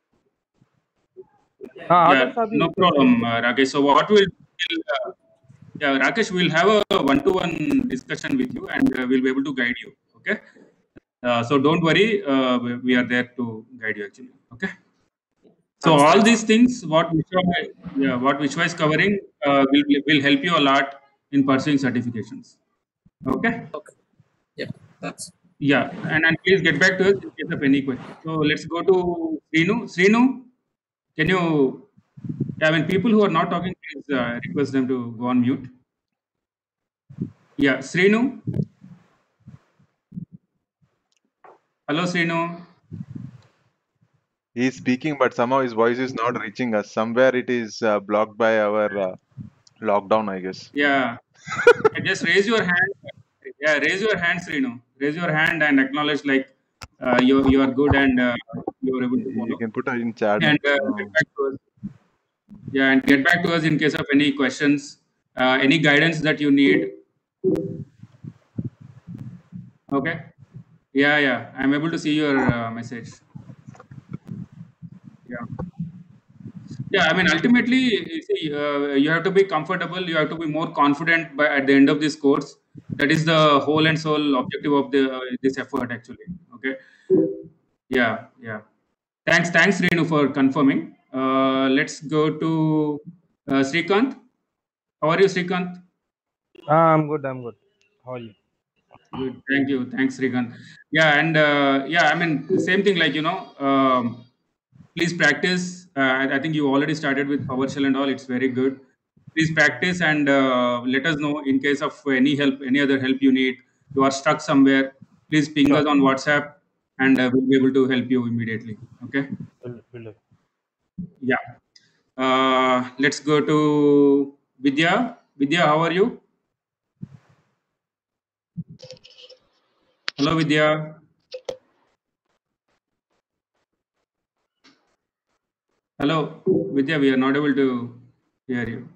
Yeah, no problem, Rakesh. So what yeah, Rakesh, we'll have a one-to-one discussion with you, and we'll be able to guide you. Okay. So don't worry, we are there to guide you actually. Okay. So Thanks, all thanks. these things, what Vishwa is covering, will help you a lot in pursuing certifications. Okay. Okay. Yeah, thanks. Yeah, and please get back to us in case of any question. So let's go to Srinu. Srinu, can you? I mean, people who are not talking, please request them to go on mute. Yeah, Srinu. Hello, Srinu. He is speaking, but somehow his voice is not reaching us. Somewhere it is blocked by our lockdown, I guess. Yeah, just raise your hand. Yeah, raise your hand, Srinu. Raise your hand and acknowledge like you are good and you are able to You follow. can put it in chat. And get back to us. Yeah, and get back to us in case of any questions, any guidance that you need. Okay. Yeah, I'm able to see your message. Yeah, I mean, ultimately, you see, you have to be comfortable. You have to be more confident by at the end of this course. That is the whole and sole objective of this effort, actually. Okay. Yeah. Thanks, Renu, for confirming. Let's go to Srikanth. How are you, Srikanth? I'm good. How are you? Good. Thank you. Thanks, Srikanth. Yeah, and I mean, same thing. Like please practice. I think you already started with PowerShell and all. It's very good. Please practice and let us know in case of any help, any other help you need. You are stuck somewhere. Please ping us on WhatsApp, and we'll be able to help you immediately. Okay. Will do. Yeah. Let's go to Vidya. Vidya, how are you? Hello, Vidya. Hello, Vidya. We are not able to hear you.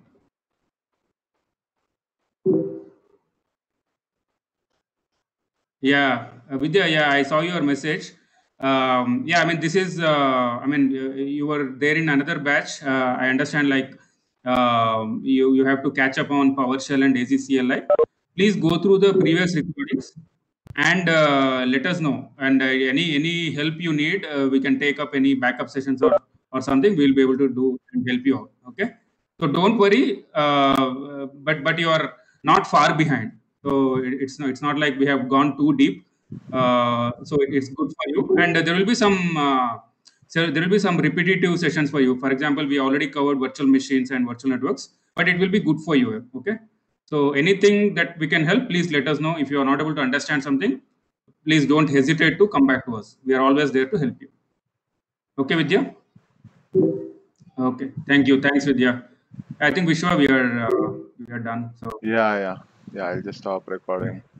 Yeah, Vidya. Yeah, I saw your message. Yeah, I mean, this is. I mean, you were there in another batch. I understand. Like, you have to catch up on PowerShell and AZCLI. Please go through the previous recordings and let us know. And any help you need, we can take up any backup sessions or something. We'll be able to do and help you out. Okay. So don't worry. But you are not far behind. So it's not like we have gone too deep. So it's good for you. And there will be some repetitive sessions for you. For example, we already covered virtual machines and virtual networks, but it will be good for you. Okay. So anything that we can help, please let us know. If you are not able to understand something, please don't hesitate to come back to us. We are always there to help you. Okay, Vidya? Okay. Thank you. Thanks, Vidya. I think Vishwa, we are done. So Yeah. I'll just stop recording.